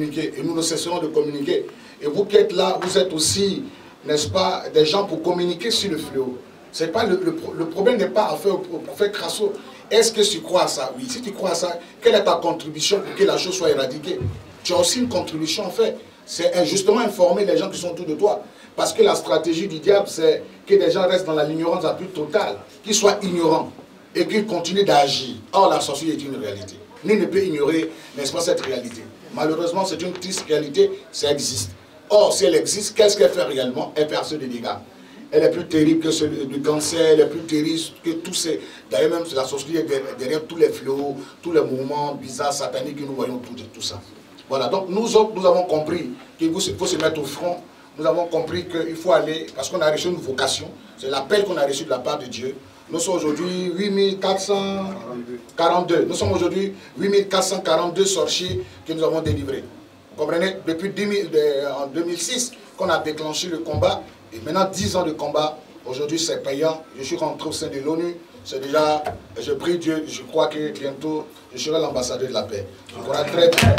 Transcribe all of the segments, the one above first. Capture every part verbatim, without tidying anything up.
communiquer. Et nous ne cesserons de communiquer. Et vous qui êtes là, vous êtes aussi, n'est-ce pas, des gens pour communiquer sur le fléau. C'est pas le, le, le problème n'est pas à faire au prophète Crasso. Est-ce que tu crois à ça? Oui. Si tu crois à ça, quelle est ta contribution pour que la chose soit éradiquée? Tu as aussi une contribution à faire. C'est justement informer les gens qui sont autour de toi. Parce que la stratégie du diable, c'est que les gens restent dans l'ignorance la plus totale, qu'ils soient ignorants et qu'ils continuent d'agir. Or, la sorcellerie est une réalité. Nul ne peut ignorer, n'est-ce pas, cette réalité. Malheureusement, c'est une triste réalité, ça existe. Or, si elle existe, qu'est-ce qu'elle fait réellement? Elle fait assez de dégâts. Elle est plus terrible que celui du cancer, elle est plus terrible que tous ces... D'ailleurs, même la sorcellerie est derrière tous les fléaux, tous les mouvements bizarres, sataniques que nous voyons, tout, tout ça. Voilà, donc nous autres, nous avons compris qu'il faut se mettre au front. Nous avons compris qu'il faut aller, parce qu'on a reçu une vocation, c'est l'appel qu'on a reçu de la part de Dieu. Nous sommes aujourd'hui huit mille quatre cent quarante-deux. Nous sommes aujourd'hui huit mille quatre cent quarante-deux sorciers que nous avons délivrés. Vous comprenez? Depuis deux mille, en deux mille six qu'on a déclenché le combat. Et maintenant dix ans de combat. Aujourd'hui c'est payant. Je suis rentré au sein de l'ONU. C'est déjà, je prie Dieu, je crois que bientôt je serai l'ambassadeur de la paix. Je pourrai très bien.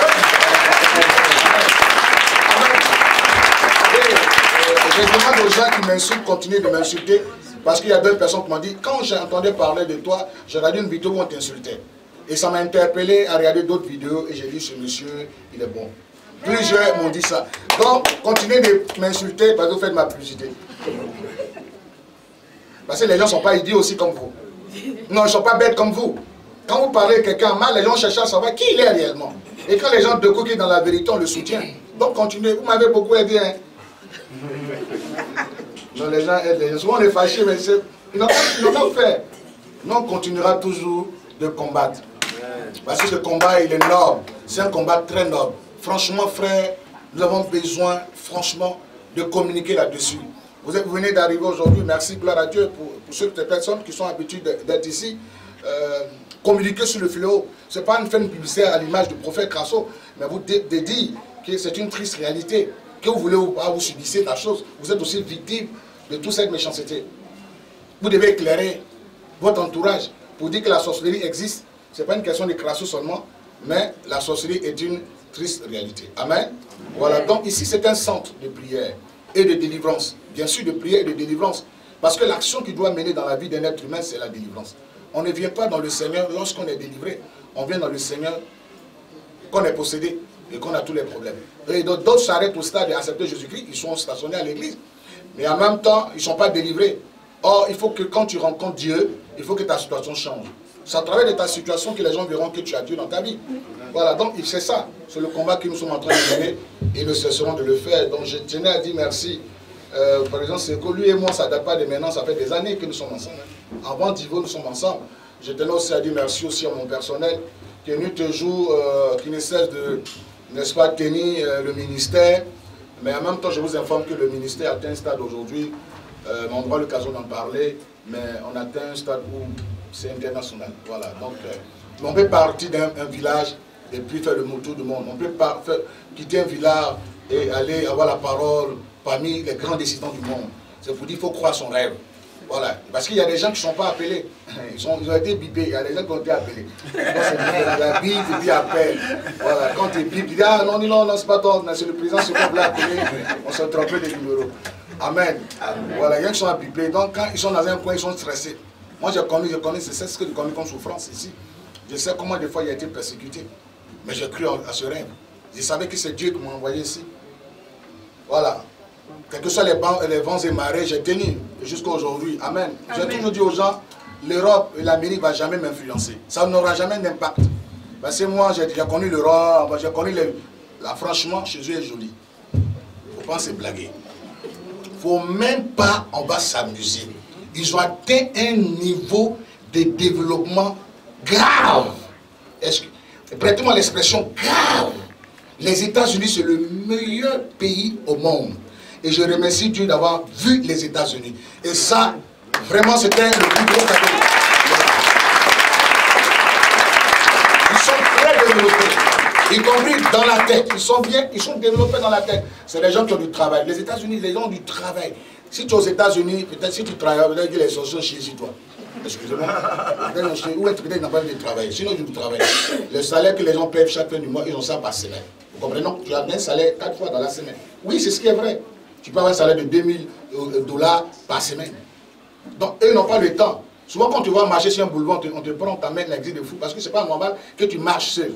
Je demande aux gens qui m'insultent, continuer de m'insulter, parce qu'il y a d'autres personnes qui m'ont dit, quand j'entendais parler de toi, j'ai regardé une vidéo où on t'insultait. Et ça m'a interpellé à regarder d'autres vidéos, et j'ai dit, ce monsieur, il est bon. Plusieurs m'ont dit ça. Donc, continuez de m'insulter, parce que vous faites ma publicité. Parce que les gens ne sont pas idiots aussi comme vous. Non, ils ne sont pas bêtes comme vous. Quand vous parlez de quelqu'un mal, les gens cherchent à savoir qui il est réellement. Et quand les gens de coup qui est dans la vérité, on le soutient. Donc, continuez. Vous m'avez beaucoup aidé, hein. Non, les gens aident, les gens. Souvent on est fâchés, mais ils n'ont pas fait. Nous, on continuera toujours de combattre. Parce que ce combat, il est noble. C'est un combat très noble. Franchement, frère, nous avons besoin, franchement, de communiquer là-dessus. Vous, vous venez d'arriver aujourd'hui, merci, gloire à Dieu, pour, pour ces personnes qui sont habituées d'être ici. Euh, communiquer sur le fléau. Ce n'est pas une fin de publicité à l'image du prophète Crasso, mais vous de, de dire que c'est une triste réalité. Que vous voulez ou pas, vous subissez la chose, vous êtes aussi victime de toute cette méchanceté. Vous devez éclairer votre entourage pour dire que la sorcellerie existe. Ce n'est pas une question de Crasso seulement, mais la sorcellerie est une triste réalité. Amen. Voilà, donc ici c'est un centre de prière et de délivrance. Bien sûr de prière et de délivrance. Parce que l'action qui doit mener dans la vie d'un être humain, c'est la délivrance. On ne vient pas dans le Seigneur lorsqu'on est délivré. On vient dans le Seigneur qu'on est possédé et qu'on a tous les problèmes. Et d'autres s'arrêtent au stade d'accepter Jésus-Christ, ils sont stationnés à l'église. Mais en même temps, ils ne sont pas délivrés. Or, il faut que quand tu rencontres Dieu, il faut que ta situation change. C'est à travers de ta situation que les gens verront que tu as Dieu dans ta vie. Voilà, donc c'est ça. C'est le combat que nous sommes en train de mener et nous cesserons de le faire. Donc je tenais à dire merci. Euh, par exemple, c'est que lui et moi, ça ne date pas de maintenant, ça fait des années que nous sommes ensemble. Avant Divo, nous sommes ensemble. Je tenais aussi à dire merci aussi à mon personnel qui est venu toujours, euh, qui ne cesse de, n'est-ce pas, tenir euh, le ministère. Mais en même temps, je vous informe que le ministère atteint un stade aujourd'hui, euh, on aura l'occasion d'en parler, mais on atteint un stade où c'est international. Voilà, donc euh, on peut partir d'un village et puis faire le tour du monde. On peut pas faire, quitter un village et aller avoir la parole parmi les grands décideurs du monde. C'est pour dire qu'il faut croire son rêve. Voilà. Parce qu'il y a des gens qui ne sont pas appelés. Ils, sont, ils ont été bipés. Il y a des gens qui ont été appelés. La Bible, et puis appelle. Voilà. Quand tu es bipé, tu dis, ah non, non, non, c'est pas toi, c'est le président, c'est qu'on l'a appelé. On s'est trompé des numéros. Amen. Voilà. Il y a qui sont bipés. Donc quand ils sont dans un coin, ils sont stressés. Moi, je connais, je connais, c'est ce que je connais comme souffrance ici. Je sais comment des fois il a été persécuté. Mais j'ai cru à ce rêve. Je savais que c'est Dieu qui m'a envoyé ici. Voilà. Quels que soient les, bancs, les vents et marées, j'ai tenu jusqu'à aujourd'hui. Amen. J'ai toujours dit aux gens, l'Europe et l'Amérique ne vont jamais m'influencer. Ça n'aura jamais d'impact. Parce que moi, j'ai connu l'Europe, j'ai connu les... Là, franchement, chez eux est joli. Il ne faut pas se blaguer. Il ne faut même pas, on va s'amuser. Ils ont atteint un niveau de développement grave. Prêtez-moi l'expression grave. Les États-Unis, c'est le meilleur pays au monde. Et je remercie Dieu d'avoir vu les États-Unis. Et ça, vraiment, c'était le plus gros cadeau. Ils sont très développés. Y compris dans la tête. Ils sont bien, ils sont développés dans la tête. C'est les gens qui ont du travail. Les États-Unis, les gens ont du travail. Si tu es aux États-Unis, peut-être si tu travailles, peut-être que les sociaux chez toi. Excusez-moi. Où est-ce que tu n'as pas de travail? Sinon, du travail. Le salaire que les gens paient chaque fin du mois, ils ont ça par semaine. Vous comprenez? Donc, tu as un salaire quatre fois dans la semaine. Oui, c'est ce qui est vrai. Tu peux avoir un salaire de deux mille dollars par semaine. Donc, eux n'ont pas le temps. Souvent, quand tu vas marcher sur un boulevard, on te, on te prend, on t'amène l'exil de fou, parce que c'est pas normal que tu marches seul.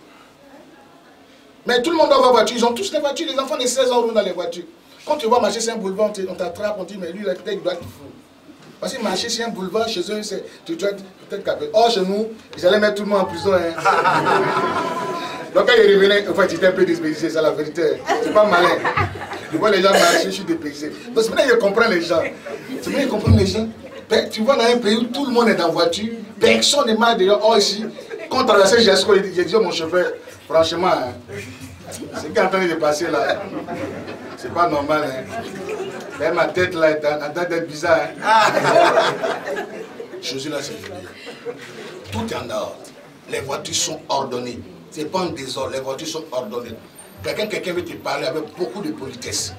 Mais tout le monde doit avoir voiture. Ils ont tous des voitures. Les enfants de seize ans roulent dans les voitures. Quand tu vas marcher sur un boulevard, on t'attrape, on dit, mais lui, là, peut-être il doit être fou. Parce que marcher sur un boulevard, chez eux, c'est peut-être capé. Or, chez nous, ils allaient mettre tout le monde en prison. Hein. Donc, quand ils revenaient, en fait, ils étaient un peu dépaysés, c'est la vérité. C'est pas malin. Je vois les gens marcher, je suis dépaysé. Donc, c'est maintenant que je comprends les gens. C'est maintenant que je comprends les gens. Tu vois, dans un pays où tout le monde est en voiture, personne n'est mal d'ailleurs. Or, ici, quand on traversait Jesco, j'ai dit à mon chauffeur, franchement, hein, ce qui est en train de passer là, c'est pas normal. Hein. Mais ma tête là est en train d'être bizarre. Hein. Jésus là, c'est tout est en ordre. Les voitures sont ordonnées. Ce n'est pas un désordre, les voitures sont ordonnées. Quelqu'un quelqu'un veut te parler avec beaucoup de politesse.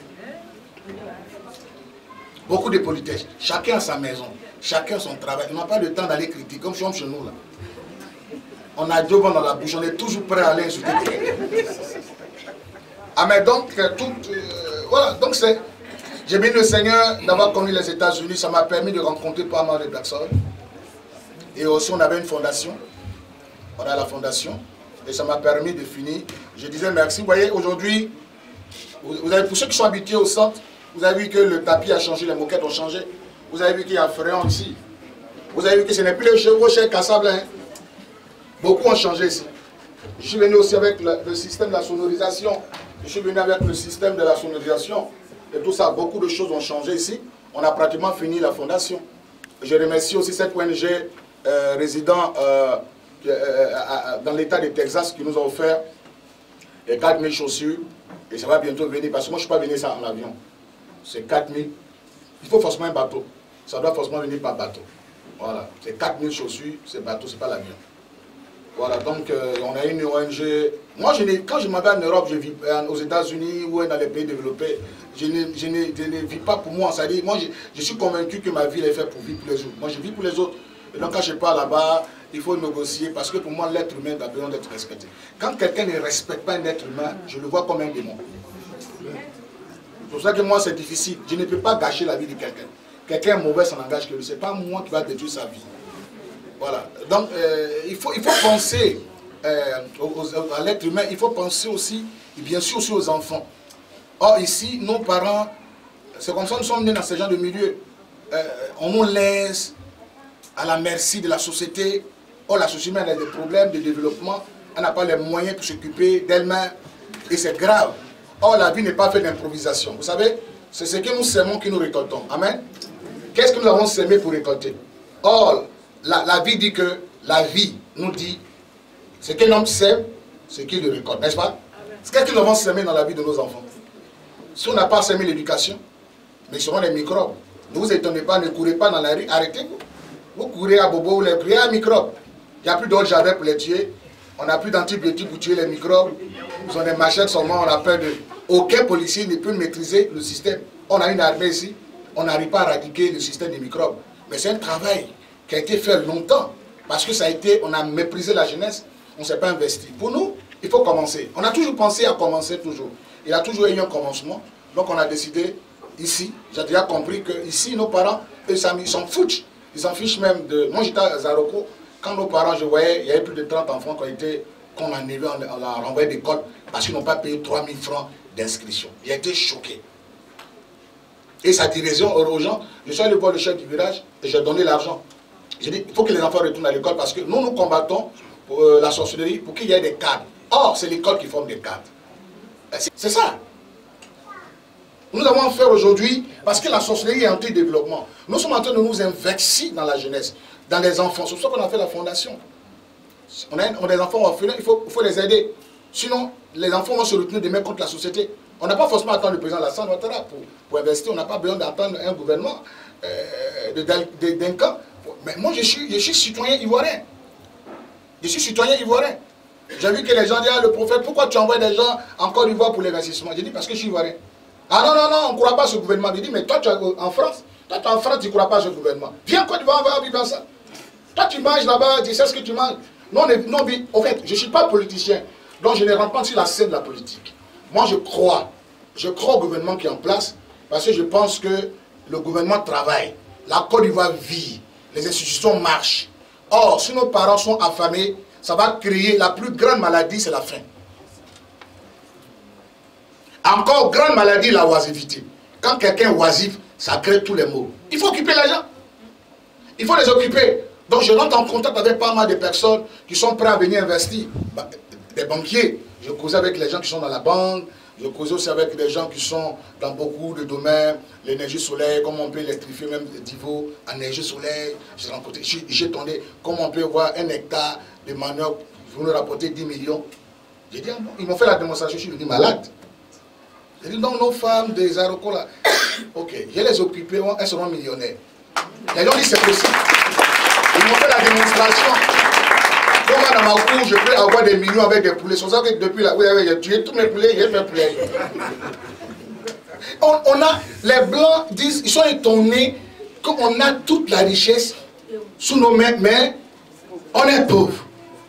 Beaucoup de politesse. Chacun a sa maison, chacun a son travail. On n'a pas le temps d'aller critiquer, comme chez nous là. On a deux vents dans la bouche, on est toujours prêt à aller insulter quelqu'un. Ah mais donc, tout, euh, voilà, donc c'est... J'ai béni le Seigneur d'avoir connu les États-Unis, ça m'a permis de rencontrer pas mal de personnes. Et aussi on avait une fondation, on a la fondation, et ça m'a permis de finir. Je disais merci, vous voyez, aujourd'hui, vous avez, pour ceux qui sont habitués au centre, vous avez vu que le tapis a changé, les moquettes ont changé. Vous avez vu qu'il y a un fréon ici. Vous avez vu que ce n'est plus les chevaux chez Cassablin. Hein. Beaucoup ont changé ici. Je suis venu aussi avec le, le système de la sonorisation. Je suis venu avec le système de la sonorisation. Et tout ça, beaucoup de choses ont changé ici. On a pratiquement fini la fondation. Je remercie aussi cette O N G euh, résident euh, euh, dans l'état de Texas qui nous a offert les quatre mille chaussures. Et ça va bientôt venir, parce que moi je ne suis pas venu ça en avion. C'est quatre mille. Il faut forcément un bateau. Ça doit forcément venir par bateau. Voilà. C'est quatre mille chaussures, c'est bateau, c'est pas l'avion. Voilà, donc euh, on a une O N G. Moi, je quand je m'en vais en Europe, je vis euh, aux États-Unis ou dans les pays développés, je ne, je ne, je ne vis pas pour moi. C'est-à-dire, moi, je, je suis convaincu que ma vie est faite pour vivre pour les autres. Moi, je vis pour les autres. Et donc, quand je pars là-bas, il faut négocier parce que pour moi, l'être humain a besoin d'être respecté. Quand quelqu'un ne respecte pas un être humain, je le vois comme un démon. C'est pour ça que moi, c'est difficile. Je ne peux pas gâcher la vie de quelqu'un. Quelqu'un est mauvais, ça n'engage que lui. Ce n'est pas moi qui va détruire sa vie. Voilà. Donc, euh, il, faut, il faut penser euh, aux, à l'être humain, il faut penser aussi, et bien sûr aussi aux enfants. Or, ici, nos parents, c'est comme ça que nous sommes nés dans ce genre de milieu. Euh, on nous laisse à la merci de la société. Or, la société a des problèmes de développement. Elle n'a pas les moyens pour s'occuper d'elle-même. Et c'est grave. Or, la vie n'est pas faite d'improvisation. Vous savez, c'est ce que nous sèmons que nous récoltons. Amen. Qu'est-ce que nous avons sémé pour récolter? Or, La, la vie dit que, la vie nous dit, ce qu'un homme sème, c'est qu'il le récolte, n'est-ce pas? Qu'est-ce que nous avons semé dans la vie de nos enfants? Si on n'a pas semé l'éducation, mais ils seront des microbes. Ne vous étonnez pas, ne courez pas dans la rue, arrêtez-vous. Vous courez à bobo, vous les courez à microbes. Il n'y a plus d'autres jardins pour les tuer. On n'a plus d'antibiotiques pour tuer les microbes. Ils ont des machettes seulement, on a peur de... Aucun policier ne peut maîtriser le système. On a une armée ici, on n'arrive pas à éradiquer le système des microbes. Mais c'est un travail qui a été fait longtemps, parce que ça a été, on a méprisé la jeunesse, on ne s'est pas investi. Pour nous, il faut commencer. On a toujours pensé à commencer toujours. Il y a toujours eu un commencement, donc on a décidé ici, j'ai déjà compris que ici, nos parents, eux, ils s'en foutent. Ils s'en fichent même de... Moi, j'étais à Zaroko, quand nos parents, je voyais, il y avait plus de trente enfants qui ont été, qu'on a enlevé, on l'a renvoyé d'école, parce qu'ils n'ont pas payé trois mille francs d'inscription. Il a été choqué. Et sa direction aux gens, je suis allé voir le chef du village, et j'ai donné l'argent. J'ai dit, il faut que les enfants retournent à l'école parce que nous, nous combattons pour euh, la sorcellerie pour qu'il y ait des cadres. Or, c'est l'école qui forme des cadres. C'est ça. Nous avons fait aujourd'hui, parce que la sorcellerie est en développement. Nous sommes en train de nous investir dans la jeunesse, dans les enfants. C'est pour ça qu'on a fait la fondation. On a, on a des enfants orphelins, il faut, il faut les aider. Sinon, les enfants vont se retourner demain contre la société. On n'a pas forcément attendre le président Alassane Ouattara pour, pour investir. On n'a pas besoin d'attendre un gouvernement euh, de Duncan. Mais moi, je suis, je suis citoyen ivoirien. Je suis citoyen ivoirien. J'ai vu que les gens disent, ah, le prophète, pourquoi tu envoies des gens en Côte d'Ivoire pour l'investissement? J'ai dit, parce que je suis ivoirien. Ah non, non, non, on ne croit pas à ce gouvernement. J'ai dit, mais toi, tu es en France. Toi, tu es en France, tu ne crois pas à ce gouvernement. Viens en Côte d'Ivoire, on va vivre ensemble. Toi, tu manges là-bas, tu sais ce que tu manges. Non, non, non, en fait, je ne suis pas politicien. Donc je ne rentre pas sur la scène de la politique. Moi je crois, je crois au gouvernement qui est en place, parce que je pense que le gouvernement travaille, la Côte d'Ivoire vit, les institutions marchent. Or, si nos parents sont affamés, ça va créer la plus grande maladie, c'est la faim. Encore, grande maladie, la oisivité. Quand quelqu'un est oisif, ça crée tous les maux. Il faut occuper les gens. Il faut les occuper. Donc je rentre en contact avec pas mal de personnes qui sont prêtes à venir investir. Des banquiers. Je causais avec les gens qui sont dans la banque. Je causais aussi avec des gens qui sont dans beaucoup de domaines. L'énergie solaire, comment on peut électrifier même Divo en énergie solaire. J'ai rencontré, j'ai tourné, comment on peut voir un hectare de manioc, vous nous rapportez dix millions. J'ai dit, ah bon, ils m'ont fait la démonstration, je suis devenu malade. J'ai dit, donc nos femmes des aéroports là, ok, je les occupé, elles seront millionnaires. Les gens disent, c'est possible. Ils m'ont fait la démonstration. Comment dans ma cour, je peux avoir des millions avec des poulets. C'est pour ça que depuis là, oui, oui, j'ai tué tous mes poulets, j'ai mes poulets. On, on a, les Blancs disent, ils sont étonnés qu'on a toute la richesse sous nos mains, mais on est pauvre.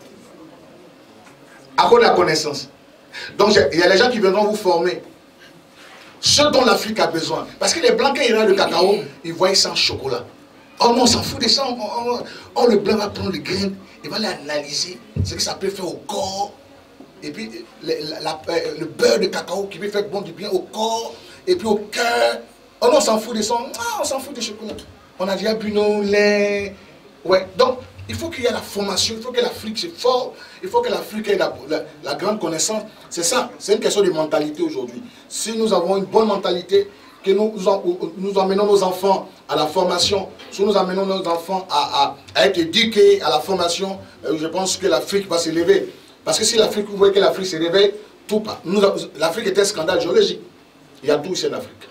À cause de la connaissance. Donc, il y a les gens qui viendront vous former. Ce dont l'Afrique a besoin. Parce que les Blancs, quand ils regardent le cacao, ils voient ça en chocolat. Oh non, on s'en fout de ça. Oh, oh, oh, le Blanc va prendre le grain, il va l'analyser, ce que ça peut faire au corps. Et puis, le, la, le beurre de cacao qui peut faire bon du bien au corps, et puis au cœur. Oh non, on s'en fout de ça. Ah, on s'en fout de chocolat. On a déjà bu nos lait. Ouais, donc, il faut qu'il y ait la formation, il faut que l'Afrique soit forte, il faut que l'Afrique ait la, la, la grande connaissance. C'est ça, c'est une question de mentalité aujourd'hui. Si nous avons une bonne mentalité, que nous, nous, nous emmenons nos enfants à la formation, si nous amenons nos enfants à, à, à être éduqués à la formation, je pense que l'Afrique va s'élever. Parce que si l'Afrique, vous voyez que l'Afrique s'élève, tout part. L'Afrique est un scandale géologique. Il y a tout ici en Afrique.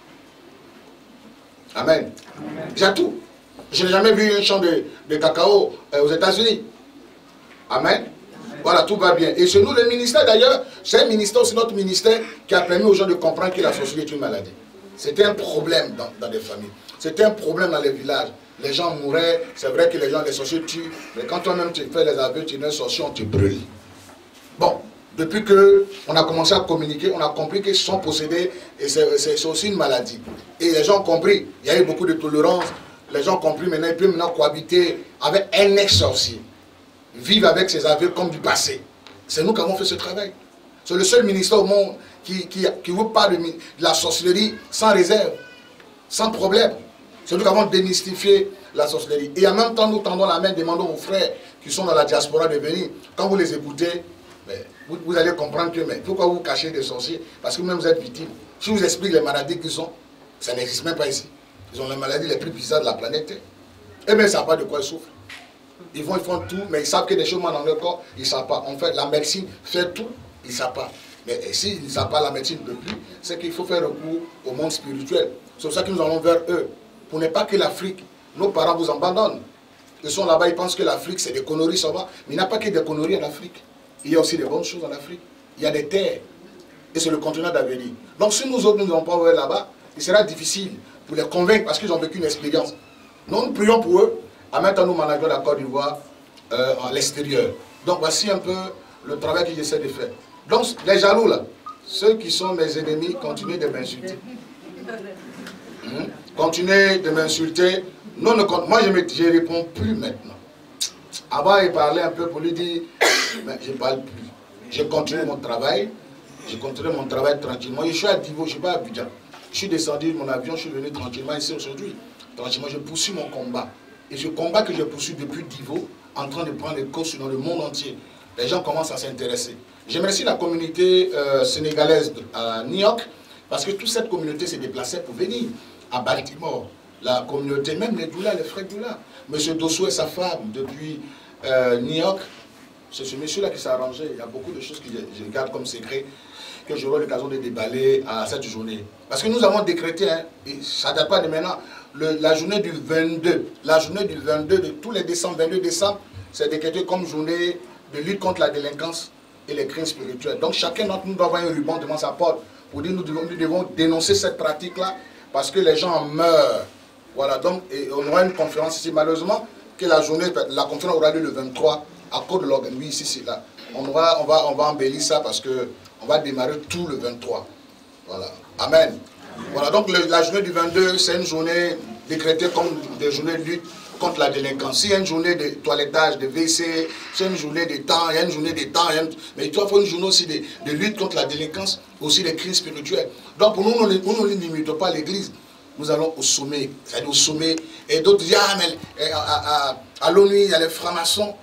Amen. Amen. Il y a tout. Je n'ai jamais vu un champ de, de cacao euh, aux États-Unis. Amen. Amen. Voilà, tout va bien. Et chez nous, le ministère d'ailleurs, c'est un ministère, c'est notre ministère qui a permis aux gens de comprendre que la sorcellerie est une maladie. C'était un problème dans, dans les familles. C'était un problème dans les villages. Les gens mouraient. C'est vrai que les gens, les sorciers tuent. Mais quand toi-même tu fais les aveux, tu es un sorcier, on te brûle. Bon, depuis qu'on a commencé à communiquer, on a compris qu'ils sont possédés et c'est aussi une maladie. Et les gens ont compris. Il y a eu beaucoup de tolérance. Les gens ont compris maintenant, ils peuvent maintenant cohabiter avec un ex-sorcier. Vivre avec ses aveux comme du passé. C'est nous qui avons fait ce travail. C'est le seul ministère au monde qui, qui, qui vous parle de, de la sorcellerie sans réserve, sans problème. C'est nous qui avons démystifié la sorcellerie. Et en même temps, nous tendons la main, demandons aux frères qui sont dans la diaspora de venir. Quand vous les écoutez, mais vous, vous allez comprendre que, mais pourquoi vous cachez des sorciers? Parce que vous-même vous êtes victime. Si je vous explique les maladies qu'ils ont, ça n'existe même pas ici. Ils ont les maladies les plus bizarres de la planète. Et bien, ils ne savent pas de quoi ils souffrent. Ils vont, ils font tout, mais ils savent que des choses dans leur corps, ils ne savent pas. En fait, la médecine fait tout, ils ne savent pas. Mais s'ils ne savent pas la médecine de plus, c'est qu'il faut faire recours au monde spirituel. C'est pour ça que nous allons vers eux. Pour ne pas que l'Afrique, nos parents vous abandonnent. Ils sont là-bas, ils pensent que l'Afrique, c'est des conneries, ça va. Mais il n'y a pas que des conneries en Afrique. Il y a aussi des bonnes choses en Afrique. Il y a des terres. Et c'est le continent d'avenir. Donc si nous autres, nous n'allons pas vers là-bas, il sera difficile pour les convaincre parce qu'ils ont vécu une expérience. Nous, nous prions pour eux. En même temps, nous manageons la Côte d'Ivoire euh, à l'extérieur. Donc voici un peu le travail que j'essaie de faire. Donc les jaloux là, ceux qui sont mes ennemis, continuez de m'insulter. Hum? Continuez de m'insulter. Non, ne, moi je ne réponds plus maintenant. Avant il parlait un peu pour lui dire, mais je ne parle plus. Je continue mon travail. Je continue mon travail tranquillement. Je suis à Divo, je ne suis pas à Abidjan. Je suis descendu de mon avion, je suis venu tranquillement ici aujourd'hui. Tranquillement, je poursuis mon combat. Et ce combat que je poursuis depuis Divo, en train de prendre les courses dans le monde entier, les gens commencent à s'intéresser. Je remercie la communauté euh, sénégalaise à New York, parce que toute cette communauté s'est déplacée pour venir à Baltimore. La communauté, même les Doula, les frères Doula. Monsieur Dosso et sa femme, depuis euh, New York, c'est ce monsieur-là qui s'est arrangé. Il y a beaucoup de choses que je, je garde comme secret, que j'aurai l'occasion de déballer à cette journée. Parce que nous avons décrété, hein, et ça ne date pas de maintenant, le, la journée du vingt-deux, la journée du vingt-deux, de tous les décembre, vingt-deux décembre, c'est décrété comme journée de lutte contre la délinquance et les crimes spirituels. Donc chacun d'entre nous doit avoir un ruban devant sa porte pour dire nous devons, nous devons dénoncer cette pratique-là parce que les gens en meurent. Voilà, donc et on aura une conférence ici. Malheureusement, que la journée, la conférence aura lieu le vingt-trois à cause de l'organisme. Oui, ici, c'est là. on va, on va, on va embellir ça parce que on va démarrer tout le vingt-trois. Voilà. Amen. Voilà, donc le, la journée du vingt-deux, c'est une journée décrétée comme des journées de lutte contre la délinquance. Il y a une journée de toilettage, de W C, c'est une journée de temps, il y a une journée de temps, une... mais il doit faire une journée aussi de, de lutte contre la délinquance, aussi des crises spirituelles. Donc pour nous, nous ne nous limitons pas à l'église. Nous allons au sommet, c'est-à-dire au sommet. Et d'autres disent, ah, mais à, à, à, à l'ONU, il y a les francs-maçons.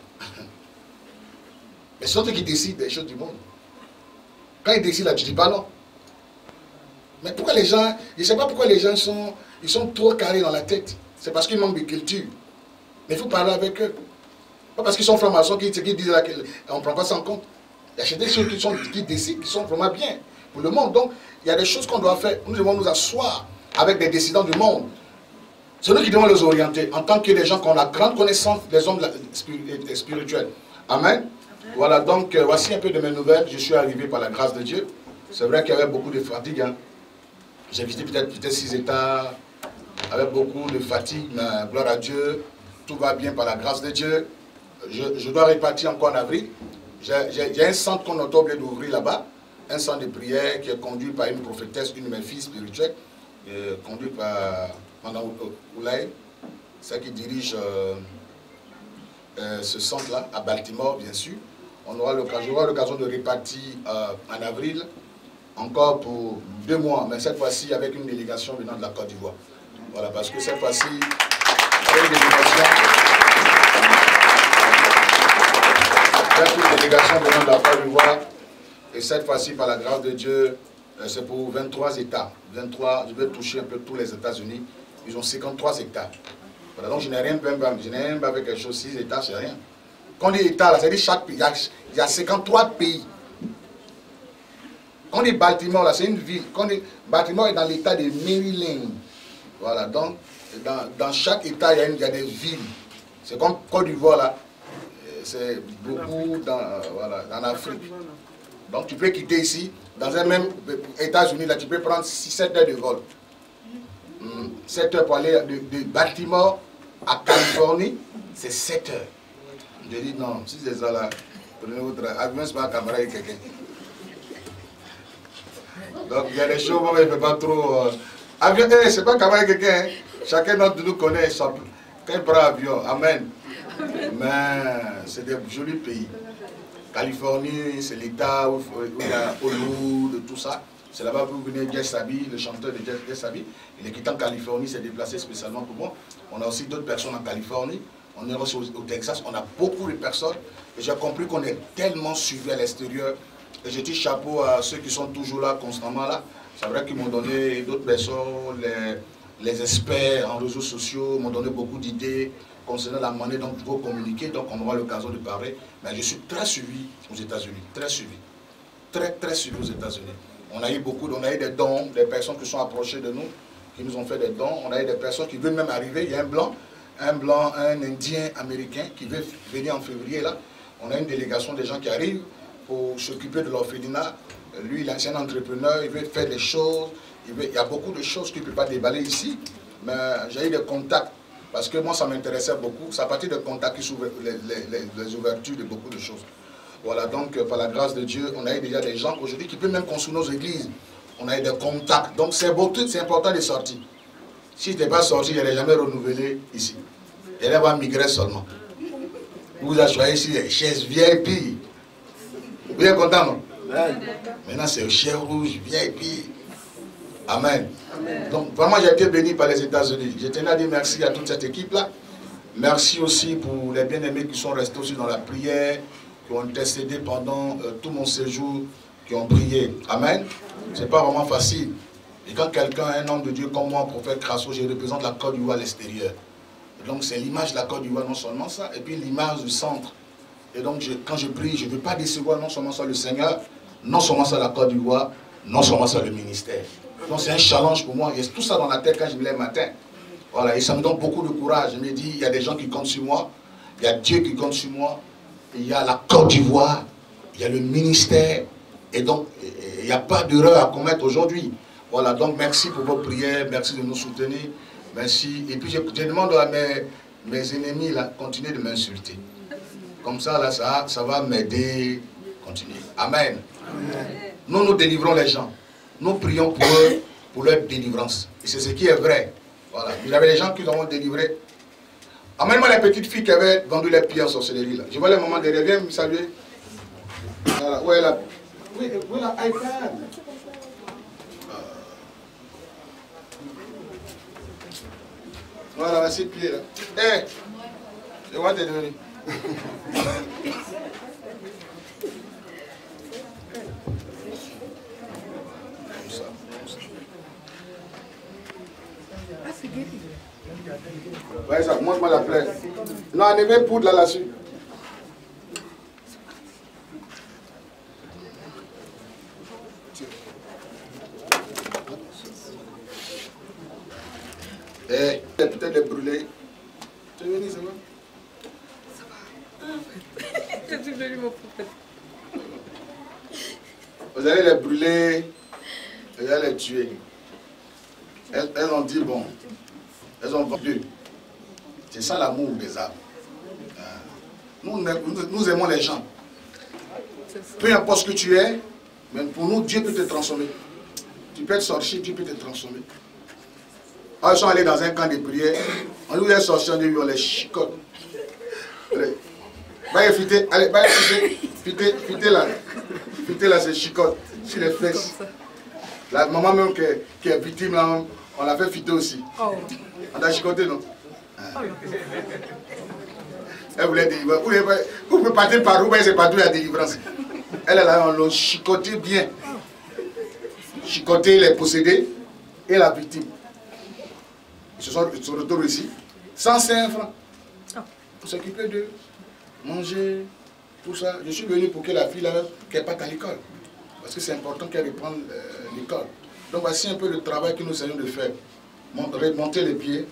Mais c'est eux qui décident des choses du monde. Quand ils décident là, tu ne dis pas non. Mais pourquoi les gens, je ne sais pas pourquoi les gens sont, ils sont trop carrés dans la tête. C'est parce qu'ils manquent de culture. Mais il faut parler avec eux. Pas parce qu'ils sont francs-maçons qui, qui disent là qu'on ne prend pas ça en compte. Il y a des choses qui, sont, qui décident, qui sont vraiment bien pour le monde. Donc, il y a des choses qu'on doit faire. Nous devons nous asseoir avec des décideurs du monde. C'est nous qui devons les orienter en tant que des gens qui ont la grande connaissance des hommes spirituels. Amen. Voilà, donc euh, voici un peu de mes nouvelles. Je suis arrivé par la grâce de Dieu. C'est vrai qu'il y avait beaucoup de fatigue. Hein. J'ai visité peut-être peut-être six États avec beaucoup de fatigue, mais gloire à Dieu, tout va bien par la grâce de Dieu. Je, je dois repartir encore en avril. J'ai un centre qu'on a oublié d'ouvrir là-bas, un centre de prière qui est conduit par une prophétesse, une de mes filles spirituelles, euh, conduite par Madame Oulaye, celle qui dirige euh, euh, ce centre-là, à Baltimore, bien sûr. On aura l'occasion de repartir euh, en avril, encore pour deux mois, mais cette fois-ci avec une délégation venant de la Côte d'Ivoire. Voilà, parce que cette fois-ci, avec une délégation, avec une délégation venant de la Côte d'Ivoire, et cette fois-ci, par la grâce de Dieu, c'est pour vingt-trois États. vingt-trois, je vais toucher un peu tous les États-Unis. Ils ont cinquante-trois États. Voilà, donc je n'ai rien, je n'ai rien avec quelque chose, six États, c'est rien. Quand on dit État, c'est-à-dire chaque pays, il y a cinquante-trois pays. Quand on dit Baltimore, là, c'est une ville. Quand on dit Baltimore est dans l'État de Maryland. Voilà, donc dans, dans chaque État, il y, a une, il y a des villes. C'est comme Côte d'Ivoire, là. C'est beaucoup dans, voilà, en Afrique. Donc tu peux quitter ici, dans un même États-Unis, là, tu peux prendre six sept heures de vol. Hum, sept heures pour aller de, de Baltimore à Californie, c'est sept heures. Je dis non, si c'est ça là, prenez votre avion, c'est pas un camarade avec quelqu'un. Donc il y a des choses, moi, je ne peux pas trop. Euh, avion, hey, c'est pas un camarade avec quelqu'un. Hein. Chacun d'entre nous connaît ça. Quand il prend avion, amen. Mais c'est des jolis pays. Californie, c'est l'état où, où il y a Hollywood, tout ça. C'est là-bas où venait Jess Sabi, le chanteur de Jess Sabi. Il est quitté en Californie, s'est déplacé spécialement pour moi. On a aussi d'autres personnes en Californie. On est aussi au Texas, on a beaucoup de personnes. Et j'ai compris qu'on est tellement suivis à l'extérieur. Et je dis chapeau à ceux qui sont toujours là, constamment là. C'est vrai qu'ils m'ont donné, d'autres personnes, les, les experts en réseaux sociaux, m'ont donné beaucoup d'idées concernant la manière dont il faut communiquer. Donc on aura l'occasion de parler. Mais je suis très suivi aux États-Unis, très suivi. Très, très suivi aux États-Unis. On a eu beaucoup, on a eu des dons, des personnes qui sont approchées de nous, qui nous ont fait des dons. On a eu des personnes qui veulent même arriver. Il y a un blanc. Un blanc, un indien américain qui veut venir en février là. On a une délégation de gens qui arrivent pour s'occuper de l'orphelinat. Lui, il est un entrepreneur, il veut faire des choses. Il, veut, il y a beaucoup de choses qu'il ne peut pas déballer ici. Mais j'ai eu des contacts, parce que moi ça m'intéressait beaucoup. C'est à partir des contacts qui s'ouvrent les, les, les ouvertures de beaucoup de choses. Voilà, donc par la grâce de Dieu, on a eu déjà des gens aujourd'hui qui peuvent même construire nos églises. On a eu des contacts. Donc c'est important de sortir. Si je n'étais pas sorti, je n'allais jamais renouveler ici. Elle va migrer seulement. Vous avez choisi ici les chaises V I P. Vous êtes content, non? Maintenant, c'est le chien rouge, V I P. Amen. Amen. Donc, vraiment, j'ai été béni par les États-Unis. Je tenais à dire merci à toute cette équipe-là. Merci aussi pour les bien-aimés qui sont restés aussi dans la prière, qui ont intercédé pendant euh, tout mon séjour, qui ont prié. Amen. Ce n'est pas vraiment facile. Et quand quelqu'un, un homme de Dieu comme moi, prophète Crasso, je représente la Côte d'Ivoire à l'extérieur. Donc c'est l'image de la Côte d'Ivoire, non seulement ça, et puis l'image du centre. Et donc je, quand je prie, je ne veux pas décevoir non seulement ça le Seigneur, non seulement ça la Côte d'Ivoire, non seulement ça le ministère. Donc c'est un challenge pour moi. Il y a tout ça dans la tête quand je me lève le matin. Voilà, et ça me donne beaucoup de courage. Je me dis, il y a des gens qui comptent sur moi, il y a Dieu qui compte sur moi, il y a la Côte d'Ivoire, il y a le ministère, et donc il n'y a pas d'erreur à commettre aujourd'hui. Voilà, donc merci pour vos prières, merci de nous soutenir, merci. Et puis je, je demande à mes, mes ennemis, là, continuez de m'insulter. Comme ça, là, ça, ça va m'aider continuer. Amen. Amen. Nous, nous délivrons les gens. Nous prions pour eux, pour leur délivrance. Et c'est ce qui est vrai. Voilà. Il y avait des gens qui nous ont délivrés. Amène-moi les petites filles qui avaient vendu les pieds en sorcellerie. Là. Je vois les mamans derrière. Viens me saluer. Voilà. Où est la... Où est, où est la iPad? Voilà, ces pieds là. Hé, hey, je vois t'es devenu. Ouais, ça, montre-moi la plaie. Non, on avait poudre là là-dessus. Eh, peut-être les brûler. Tu es venu, ça va? Ça va. Tu es venu, mon prophète. Vous allez les brûler, vous allez les tuer. Elles, elles ont dit, bon, elles ont vendu. C'est ça l'amour des âmes. Nous, nous, nous aimons les gens. Peu importe ce que tu es, mais pour nous, Dieu peut te transformer. Tu peux être sorcier, Dieu peut te transformer. Alors, ils sont allés dans un camp de prière. On lui a sorti, on lui on les chicote. Allez, va fiter, allez, va fiter, fiter, fiter là. Fiter là, c'est chicote, sur les fesses. La maman même qui est, qui est victime là, on l'a fait fiter aussi. Oh. On a chicoté, non? Ah. Elle voulait délivrer. Vous pouvez partir par où, c'est partout la délivrance. Elle est là, on l'a chicoté bien. Chicoté les possédés et la victime. Ils se sont, se retrouvent ici, cent cinq francs. Pour s'occuper d'eux, manger, tout ça. Je suis venu pour que la fille, qu'elle parte à l'école. Parce que c'est important qu'elle reprenne euh, l'école. Donc voici un peu le travail que nous essayons de faire. Remonter les pieds.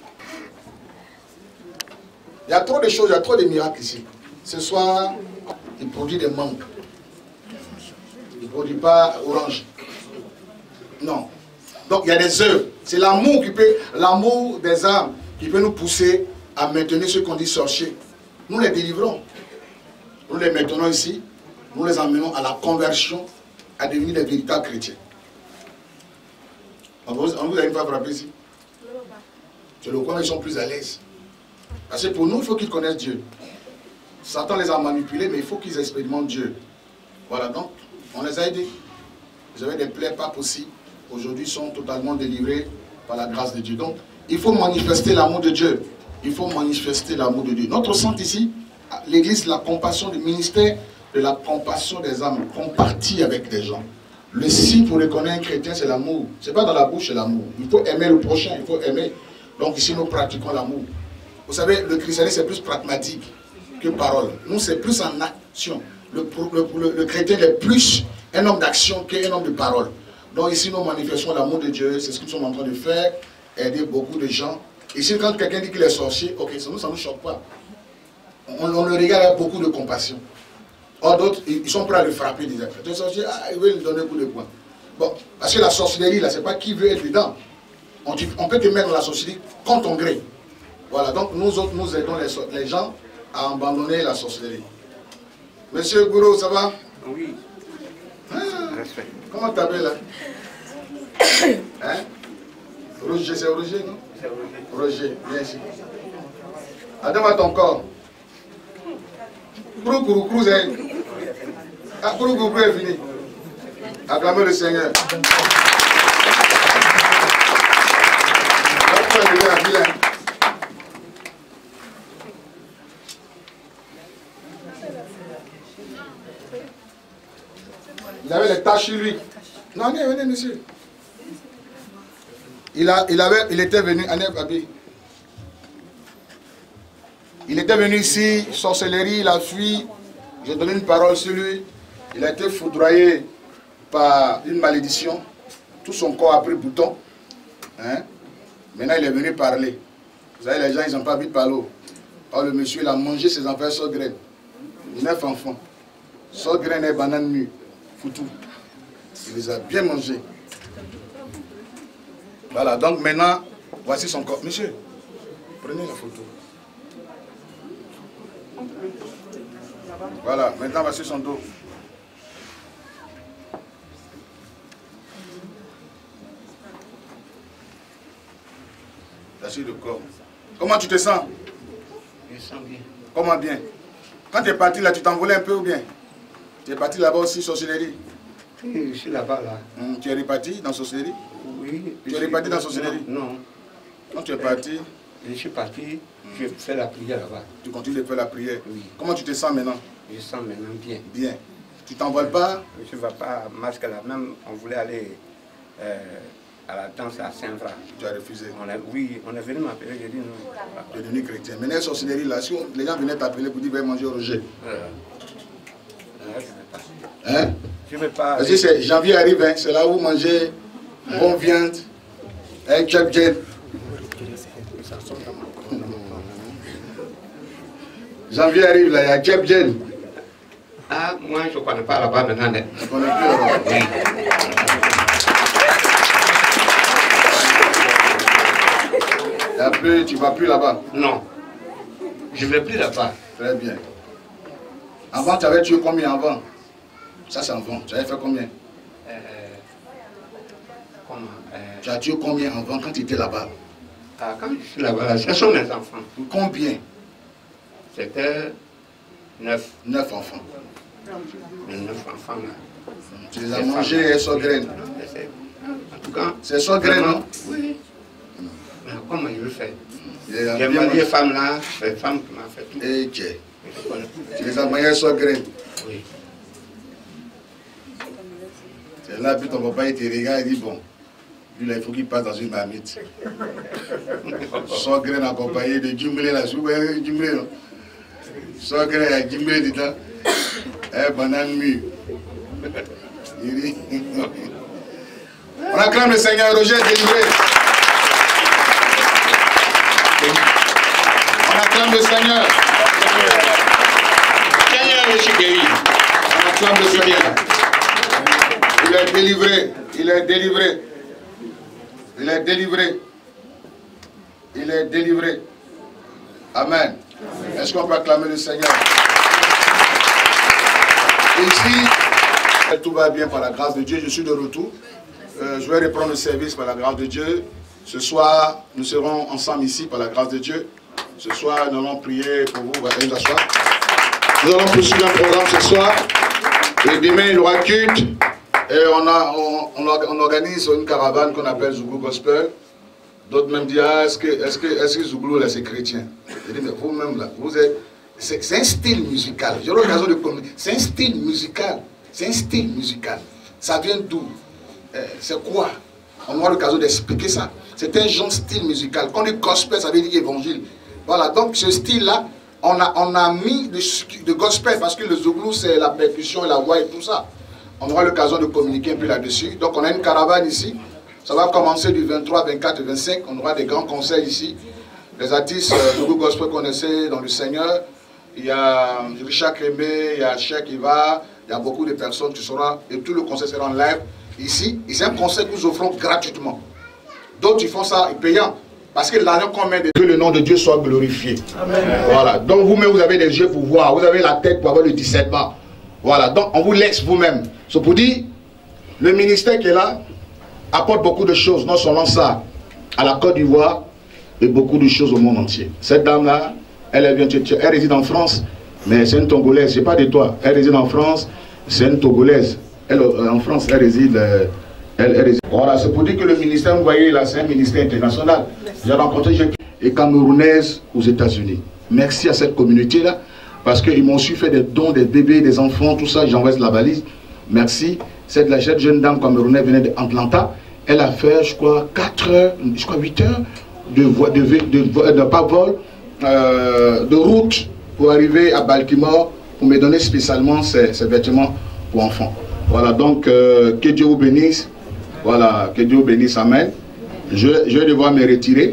Il y a trop de choses, il y a trop de miracles ici. Ce soir, il produit des mangues. Il ne produit pas orange. Non. Donc il y a des œuvres. C'est l'amour qui peut, l'amour des âmes qui peut nous pousser à maintenir ce qu'on dit sorcier. Nous les délivrons. Nous les maintenons ici. Nous les emmenons à la conversion, à devenir des véritables chrétiens. On vous, on vous a une fois frappé ici? C'est le coin, ils sont plus à l'aise. Parce que pour nous, il faut qu'ils connaissent Dieu. Satan les a manipulés, mais il faut qu'ils expérimentent Dieu. Voilà, donc, on les a aidés. Ils avaient des plaies pas possibles. Aujourd'hui, ils sont totalement délivrés par la grâce de Dieu. Donc, il faut manifester l'amour de Dieu. Il faut manifester l'amour de Dieu. Notre centre ici, l'église, la compassion du ministère de la compassion des âmes, compartit avec des gens. Le signe pour reconnaître un chrétien, c'est l'amour. Ce n'est pas dans la bouche, c'est l'amour. Il faut aimer le prochain, il faut aimer. Donc ici, nous pratiquons l'amour. Vous savez, le christianisme, c'est plus pragmatique que parole. Nous, c'est plus en action. Le, le, le, le chrétien est plus un homme d'action qu'un homme de parole. Donc ici, nous manifestons l'amour de Dieu. C'est ce que nous sommes en train de faire. Aider beaucoup de gens. Ici, quand quelqu'un dit qu'il est sorcier, ok, ça ne nous, nous choque pas. On, on le regarde avec beaucoup de compassion. Or, d'autres, ils sont prêts à le frapper. Ils disent, tu es sorcier, ah, ils veulent lui donner un coup de poing. Bon, parce que la sorcellerie, là, c'est pas qui veut être dedans. On, on peut te mettre dans la sorcellerie contre ton gré. Voilà, donc nous autres, nous aidons les, les gens à abandonner la sorcellerie. Monsieur Gourou, ça va? Oui. Ah, comment tu t'appelles là? Hein? Roger, c'est Roger, non? C'est Roger. Roger, viens ici. Attends-moi ton corps. Gourou, Gourou, Gourou, c'est... Ah, Gourou, Gourou est fini. Acclamez le Seigneur. Il avait les taches sur lui. Non, venez, venez, monsieur. Il, a, il, avait, il était venu, il était venu ici, sorcellerie, il a fui. J'ai donné une parole sur lui. Il a été foudroyé par une malédiction. Tout son corps a pris bouton. Hein? Maintenant, il est venu parler. Vous savez, les gens, ils n'ont pas envie de parler. Alors, le monsieur, il a mangé ses enfants sans graines. Neuf enfants. Sans graines et bananes nues. Foutu. Il les a bien mangés. Voilà, donc maintenant, voici son corps. Monsieur, prenez la photo. Voilà, maintenant voici son dos. Cassure de corps. Comment tu te sens? Je sens bien. Comment bien? Quand tu es parti là, tu t'envolais un peu ou bien? Tu es parti là-bas aussi, sorcellerie? Oui, je suis là-bas, là. Hum, tu es reparti dans sorcellerie? Oui. Tu es reparti dans sorcellerie? Non. Quand tu es parti? Je suis parti, hum. je fais la prière là-bas. Tu continues de faire la prière? Oui. Comment tu te sens maintenant? Je sens maintenant bien. Bien. Tu t'envoles pas? Je ne vais pas à masque là. Même, on voulait aller euh, à la danse à Saint-Vra. Tu as refusé? On a, oui, on est venu m'appeler, j'ai dit non. Tu es devenu chrétien. Maintenant, la sorcellerie là, si on, les gens venaient t'appeler pour dire va manger au Roger. Euh, euh, je ne vais pas. Hein? Je ne vais pas. Parce que c'est, janvier arrive, hein, c'est là où vous mangez bon viande, un tchèp-djen. Janvier arrive là, il y a tchèp-djen. Ah, moi je ne connais pas là-bas maintenant. Tu connais plus alors? Oui. Et après, tu ne vas plus là-bas? Non. Je ne vais plus là-bas. Très bien. Avant, tu avais tué combien avant? Ça, c'est avant. Tu avais fait combien? Euh, comment euh, Tu as tué combien avant quand tu étais là-bas? ah, Quand je suis là-bas, là, ce sont mes enfants. Combien? C'était neuf. Neuf enfants. Les neuf enfants là. Tu les as mangés et sans graines? En tout cas. C'est sans graines, non? Oui. Mais comment il veut faire? J'ai marié femme là, c'est femme qui m'a fait tout. Et tu Tu les as mangés sans graines? Oui. C'est là, puis ton papa il te regarde et dit bon, lui là, il faut qu'il passe dans une marmite. Sans graines accompagné de djumblé là, sous le djumblé non? Sans graines, il y a djumblé dedans. Eh, banane mûre. Il dit. On acclame le Seigneur, Roger est délivré. On acclame le Seigneur. Seigneur, je suis guéri. On acclame le Seigneur. Il est délivré. Il est délivré. Il est délivré. Il est délivré. Amen. Est-ce qu'on peut acclamer le Seigneur? Ici, tout va bien par la grâce de Dieu. Je suis de retour. Euh, je vais reprendre le service par la grâce de Dieu. Ce soir, nous serons ensemble ici par la grâce de Dieu. Ce soir, nous allons prier pour vous. Allez vous asseoir. Nous allons poursuivre un programme ce soir. Et demain, il y aura culte. Et on, a, on, on, on organise une caravane qu'on appelle Zouglou Gospel. D'autres même disent, ah, est-ce que, est-ce que, est-ce que Zouglou, là, c'est chrétien? Je dis, mais vous-même, là, vous êtes... C'est un style musical. J'ai l'occasion de communiquer. C'est un style musical. C'est un style musical. Ça vient d'où? euh, C'est quoi? On aura l'occasion d'expliquer ça. C'est un genre de style musical. Quand on dit gospel, ça veut dire évangile. Voilà, donc ce style-là, on a, on a mis de, de gospel parce que le zouglou, c'est la percussion et la voix et tout ça. On aura l'occasion de communiquer un peu là-dessus. Donc on a une caravane ici. Ça va commencer du vingt-trois, vingt-quatre et vingt-cinq. On aura des grands concerts ici. Les artistes euh, zouglou gospel qu'on essaie dans le Seigneur. Il y a Richard Crémé, il y a Cheikh Iva, il y a beaucoup de personnes qui seront, et tout le concert sera en live ici. Et c'est un concert que nous offrons gratuitement. D'autres ils font ça payant. Parce que l'argent qu'on met, que le nom de Dieu soit glorifié. Amen. Voilà. Donc vous-même, vous avez des yeux pour voir, vous avez la tête pour avoir le discernement. Voilà. Donc on vous laisse vous-même. C'est pour dire, le ministère qui est là apporte beaucoup de choses, non seulement ça, à la Côte d'Ivoire, et beaucoup de choses au monde entier. Cette dame-là, elle, elle, vient, elle réside en France, mais c'est une Togolaise, c'est pas de toi. Elle réside en France, c'est une Togolaise. Elle, en France, elle réside, elle, elle réside. Voilà, c'est pour dire que le ministère, vous voyez là, c'est un ministère international. J'ai rencontré des Camerounaises aux États-Unis. Merci à cette communauté-là, parce qu'ils m'ont su faire des dons, des bébés, des enfants, tout ça, j'envoie la valise. Merci. Cette, la jeune dame camerounaise venait d'Atlanta. Elle a fait, je crois, quatre heures, je crois huit heures de, de, de, de, de pas vol. Euh, de route pour arriver à Baltimore pour me donner spécialement ces, ces vêtements pour enfants. Voilà, donc euh, que Dieu vous bénisse. Voilà, que Dieu vous bénisse, amen. Je, je vais devoir me retirer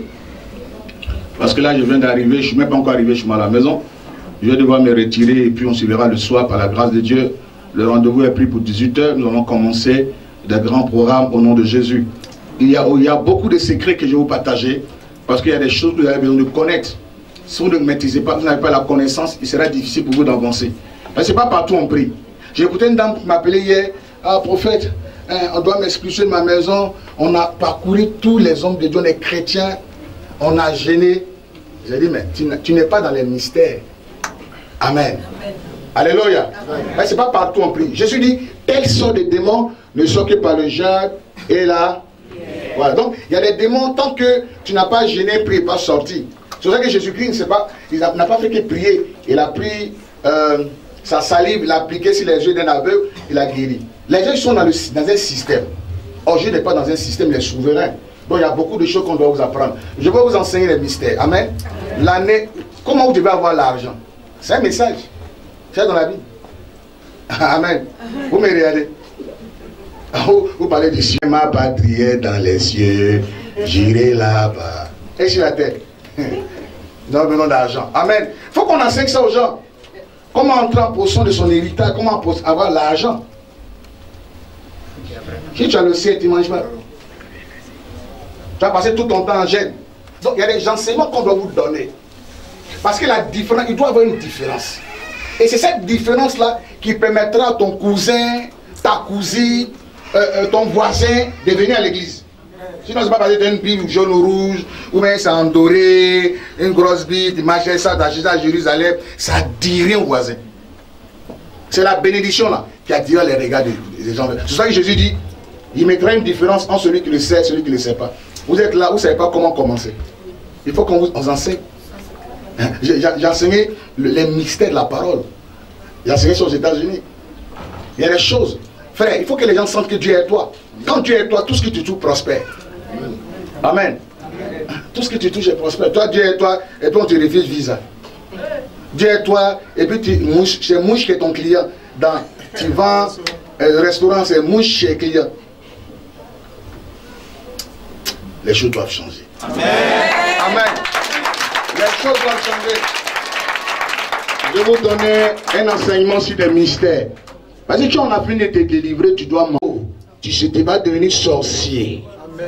parce que là je viens d'arriver, je ne suis même pas encore arrivé chez moi à la maison. Je vais devoir me retirer et puis on se verra le soir par la grâce de Dieu. Le rendez-vous est pris pour dix-huit heures. Nous allons commencer des grands programmes au nom de Jésus. Il y a, il y a beaucoup de secrets que je vais vous partager parce qu'il y a des choses que vous avez besoin de connaître. Si vous ne maîtrisez pas, vous n'avez pas la connaissance, il sera difficile pour vous d'avancer. Ce n'est pas partout on prie. J'ai écouté une dame qui m'appelait hier, ah prophète, hein, on doit m'expulser de ma maison. On a parcouru tous les hommes de Dieu, les chrétiens. on a gêné. J'ai dit, mais tu n'es pas dans les mystères. Amen. Amen. Alléluia. Ce n'est pas partout on prie. Jésus dit, telle sorte de démons ne sont que par le jeûne et la... Yeah. Voilà. Donc, il y a des démons, tant que tu n'as pas gêné, prié, pas sorti. C'est pour ça que Jésus-Christ n'a pas fait que prier. Il a pris euh, sa salive, il l'a appliqué sur les yeux d'un aveugle, il a guéri. Les gens sont dans, le, dans un système. Or, Dieu n'est pas dans un système, il est souverain. Donc, il y a beaucoup de choses qu'on doit vous apprendre. Je vais vous enseigner les mystères. Amen. L'année, comment vous devez avoir l'argent? C'est un message. C'est dans la Bible. Amen. Vous me regardez. Vous, vous parlez du ciel. Ma patrie est dans les cieux. J'irai là-bas. Et sur la terre. Nous avons besoin d'argent. Amen. Il faut qu'on enseigne ça aux gens. Comment entrer en possession de son héritage. Comment avoir l'argent. Si tu as le ciel, tu ne manges pas. Tu vas passer tout ton temps en gêne. Donc il y a des enseignements qu'on doit vous donner. Parce que la différence, il doit y avoir une différence. Et c'est cette différence-là qui permettra à ton cousin, ta cousine, euh, euh, ton voisin de venir à l'église. Sinon, c'est pas parce que tu as une Bible jaune ou rouge, ou bien c'est en doré, une grosse bite, machin, ça, d'acheter à Jérusalem, ça dit rien au voisin. C'est la bénédiction là qui attire les regards des, des gens. C'est ça que Jésus dit, il mettra une différence entre celui qui le sait et celui qui ne le sait pas. Vous êtes là, vous ne savez pas comment commencer. Il faut qu'on vous enseigne. J'ai enseigné les mystères de la parole. J'ai enseigné ça aux États-Unis. Il y a des choses. Frère, il faut que les gens sentent que Dieu est toi. Quand Dieu est toi, tout ce que tu touches prospère. Amen. Tout ce que tu touches est prospère. Toi, Dieu est toi, et puis on te refuse visa. Dieu est toi, et puis tu mouches. C'est mouche qui est ton client. Dans, tu vends euh, restaurant, c'est mouche chez le client. Les choses doivent changer. Amen. Amen. Les choses doivent changer. Je vais vous donner un enseignement sur des mystères. Parce que quand on a fini de te délivrer, tu dois mourir. Tu sais, tu vas devenir sorcier. Amen.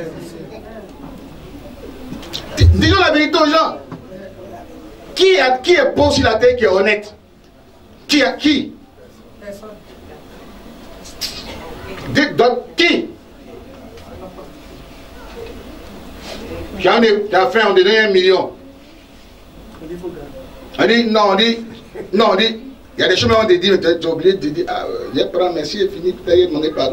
Disons la vérité aux gens. Qui est, qui est pauvre sur la terre qui est honnête? Qui a qui? Dites donc qui? Tu as fait, on te donne un million. On dit, non, on dit, non, on dit, il y a des choses où on te dit, tu as oublié de dire, ah, je prends, merci, et fini, tu as demandé pardon.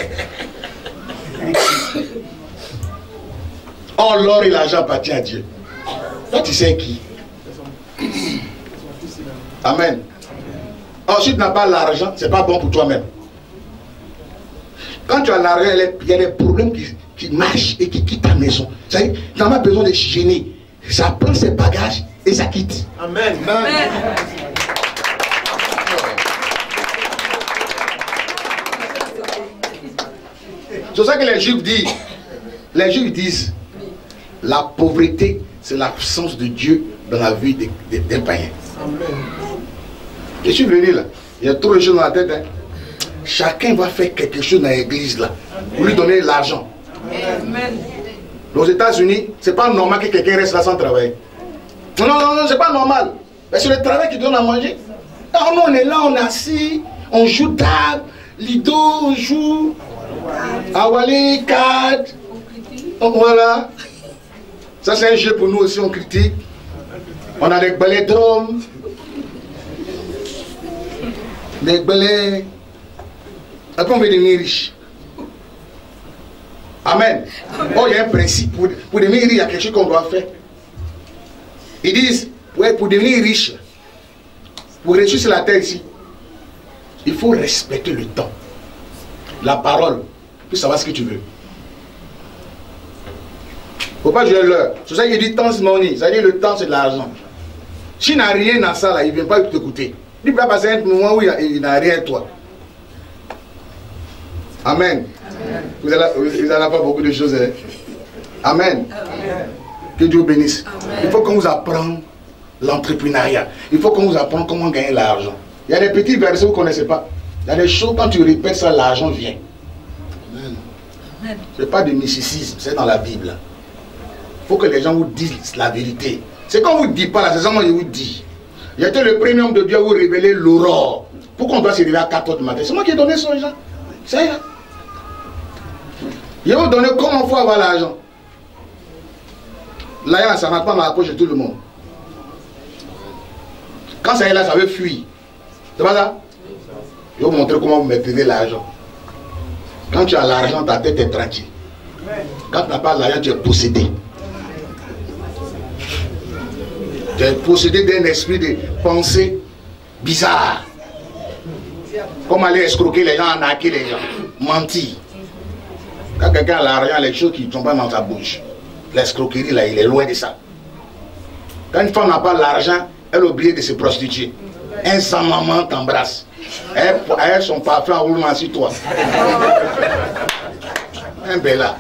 Or, l'or et l'argent appartiennent à Dieu. Toi, tu sais qui? Amen. Ensuite, tu n'as pas l'argent, ce n'est pas bon pour toi-même. Quand tu as l'argent, il y a des problèmes qui, qui marchent et qui quittent ta maison. C'est-à-dire, tu n'as pas besoin de gêner. Ça prend ses bagages et ça quitte. Amen. Amen. C'est ça que les Juifs disent. Les Juifs disent, la pauvreté, c'est l'absence de Dieu dans la vie d'un païen. Je suis venu là, il y a trop de choses dans la tête. Hein. Chacun va faire quelque chose dans l'église là, pour lui donner l'argent. Aux États-Unis, c'est pas normal que quelqu'un reste là sans travailler. Non, non, non, c'est pas normal. C'est le travail qui donne à manger. Alors, nous, on est là, on est assis, on joue table, Lido, on joue, Awali, Kad. Donc voilà. Ça, c'est un jeu pour nous aussi, on critique. On a des balais drômes, des balais. Après, on veut devenir riche. Amen. Oh, il y a un principe. Pour, pour devenir riche, il y a quelque chose qu'on doit faire. Ils disent, ouais, pour devenir riche, pour réussir sur la terre ici, il faut respecter le temps, la parole, pour savoir ce que tu veux. Il ne faut pas jouer l'heure. C'est ça qu'il dit temps c'est money. Ça veut dire le temps c'est de l'argent. S'il n'a rien dans ça, là, il ne vient pas t'écouter. Il va passer un moment où il n'a rien toi. Amen. Amen. Vous n'allez pas beaucoup de choses. Hein? Amen. Amen. Que Dieu bénisse. Amen. Il faut qu'on vous apprenne l'entrepreneuriat. Il faut qu'on vous apprenne comment gagner l'argent. Il y a des petits versets que vous ne connaissez pas. Il y a des choses, quand tu répètes ça, l'argent vient. Ce n'est pas du mysticisme, c'est dans la Bible. Il faut que les gens vous disent la vérité. C'est quand on ne vous dit pas, là, c'est seulement je vous dis. J'étais le premier homme de Dieu à vous révéler l'aurore. Pourquoi on doit se réveiller à quatre heures du matin? C'est moi qui ai donné ça aux gens. C'est ça. Je vais vous donner comment il faut avoir l'argent. Là, ça n'attend dans la poche de tout le monde. Quand ça est là, ça veut fuir. C'est pas ça? Je vais vous montrer comment vous maîtrisez l'argent. Quand tu as l'argent, ta tête est tranquille. Quand tu n'as pas l'argent, tu es possédé. Tu es possédé d'un esprit de pensée bizarre. Comme aller escroquer les gens, arnaquer les gens, mentir. Quand quelqu'un a l'argent, les choses qui ne sont pas dans sa bouche. L'escroquerie, là, il est loin de ça. Quand une femme n'a pas l'argent, elle oublie de se prostituer. Un sans maman t'embrasse. Elle, elle son parfum en roulement sur toi. Un bel là.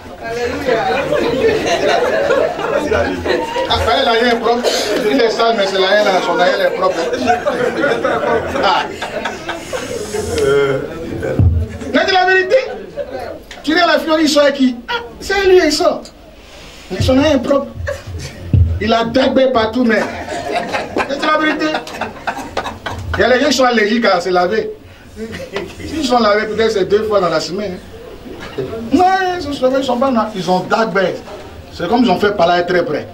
Ah, l'argent est propre. Il est sale, mais c'est l'argent là, son argent est propre. Ah. Euh... Mais c'est la vérité. Tu dis à la fille, il sort avec qui? Ah, c'est lui, il sort. Mais son argent est propre. Il a dagbé partout, mais c'est la vérité. Il y a les gens qui sont allergiques à se laver. S'ils sont lavés, peut-être c'est deux fois dans la semaine. Non, ils sont, ils sont pas là. Ils ont dagbé. C'est comme ils ont fait par là très près.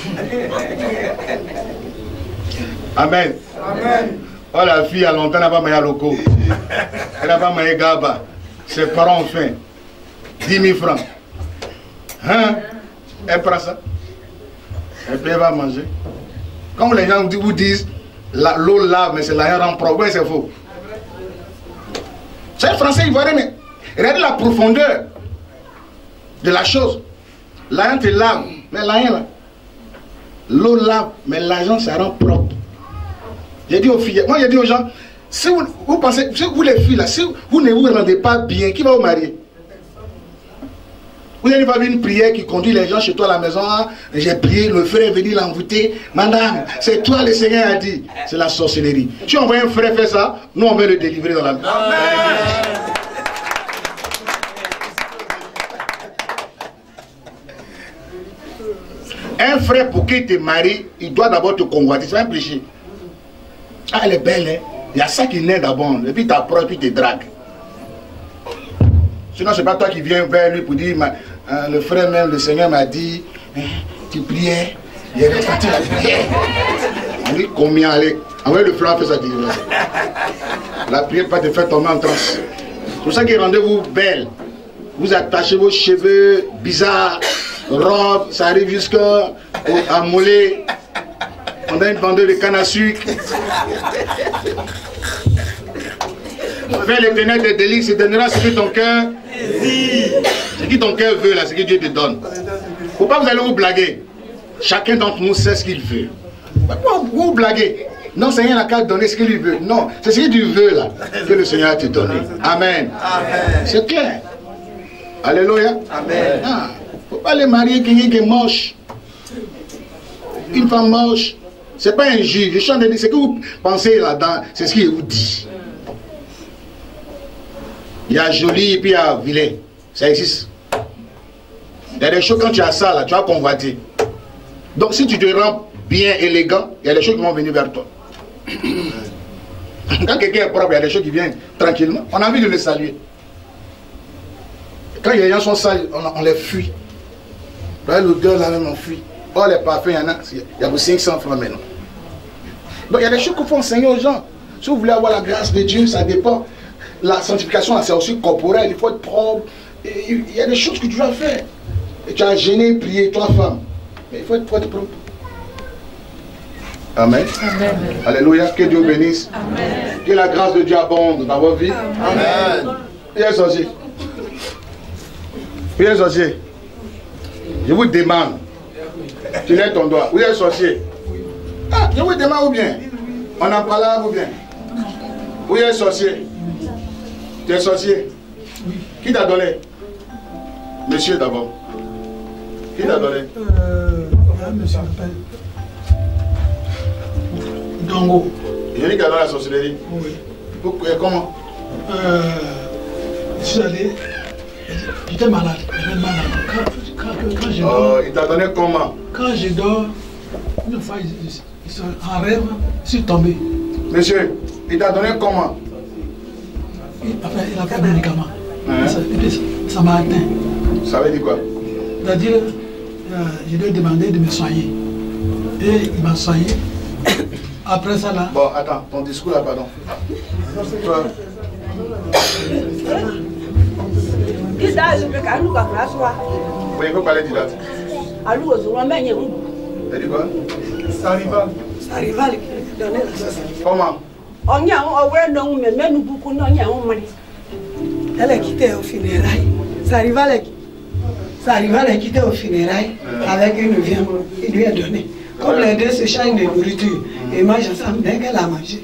Amen. Amen. Oh, la fille, à longtemps, elle n'a pas mangé loco. Elle n'a pas mangé gaba. Ses parents ont faim. dix mille francs. Hein? Elle prend ça. Et puis elle va manger. Quand les gens vous disent l'eau lave, mais c'est l'argent rend propre, c'est faux. C'est un français ivoirien, mais regardez la profondeur de la chose. L'argent te lave, mais l'argent là. L'eau lave, mais l'argent ça rend propre. J'ai dit aux filles, moi j'ai dit aux gens, si vous, vous pensez, si vous les filles là, si vous ne vous rendez pas bien, qui va vous marier? Vous n'avez pas vu une prière qui conduit les gens chez toi à la maison. J'ai prié, le frère est venu l'envoûter. Madame, c'est toi le Seigneur a dit. C'est la sorcellerie. Tu envoies un frère faire ça, nous on va le délivrer dans la maison. Un frère pour qu'il te marie, il doit d'abord te convoiter. C'est un péché. Ah, elle est belle, hein? Il y a ça qui naît d'abord. Et puis t'approches, puis tu te dragues. Sinon, ce n'est pas toi qui viens vers lui pour dire, hein, le frère même, le Seigneur m'a dit, hein, tu priais, il est reparti la prière. On dit combien aller. Envoyez le frère, fait ça. La prière pas te faire tomber en transe. C'est pour ça qu'il rendez-vous belle. Vous attachez vos cheveux bizarres, robes, ça arrive jusqu'à mollet. On a une vendeuse de canne à sucre. Fais l'éternel des délices, il donnera ce que ton cœur ce que ton cœur veut, là, ce que Dieu te donne. Faut pas vous allez vous blaguer. Chacun d'entre nous sait ce qu'il veut. Pourquoi vous blaguez? Non, Seigneur n'a qu'à donner ce qu'il veut. Non, c'est ce que tu veux là, que le Seigneur a te donné. Amen. C'est clair. Alléluia. Amen. Ah, faut pas les marier quelqu'un qui est moche. Une femme moche. C'est pas un juge. Je chante de dire ce que vous pensez là-dedans, c'est ce qu'il vous dit. Il y a joli et puis il y a vilain. Ça existe. Il y a des choses quand tu as ça là, tu vas convoiter. Donc si tu te rends bien élégant, il y a des choses qui vont venir vers toi. Quand quelqu'un est propre, il y a des choses qui viennent tranquillement. On a envie de les saluer. Quand les gens sont sales, on, on les fuit. L'odeur là même on fuit. Oh les parfums, il y en a. Il y a cinq cents francs maintenant. Donc il y a des choses qu'il faut enseigner aux gens. Si vous voulez avoir la grâce de Dieu, ça dépend. La sanctification, c'est aussi corporel, il faut être propre. Il y a des choses que tu dois faire. Et tu as gêné, prié, toi femme. Mais il faut être, faut être propre. Amen. Amen. Alléluia. Que Dieu bénisse. Amen. Que la grâce de Dieu abonde dans vos vies. Amen. Amen. Pierre Sorcier. Pierre Sorcier. Je vous demande. Tu lèves ton doigt. Où est le sorcier? Ah, je vous demande où bien. On en parle là ou bien. Où est le sorcier? Tu es sorcier? Oui. Qui t'a donné? Monsieur d'abord. Qui t'a donné? Euh, monsieur s'appelle Dongo. Il y a qui a donné la sorcellerie? Oui. Pourquoi? Comment? Euh, je suis allé. J'étais malade. J'étais malade. Quand, quand, quand je dors. Oh, il t'a donné comment? Quand je dors, une fois, ils sont en rêve, je suis tombé. Monsieur, il t'a donné comment? Il a fait, il a fait un médicament. Hein? Ça, ça m'a atteint. Ça veut dire quoi? C'est-à-dire, je lui ai demandé de me soigner. Et il m'a soigné. Après ça là. Bon, attends, ton discours là, pardon. Toi. Il faut parler du date. Elle dit quoi? Ça arrive. Ça arrive. Comment? Elle est quittée au funérailles. Ça arrive à Ça arrive à les quitter au funérailles avec une viande. Il lui a donné. Comme les deux se changent de nourriture, ils mangent ensemble dès qu'elle a mangé.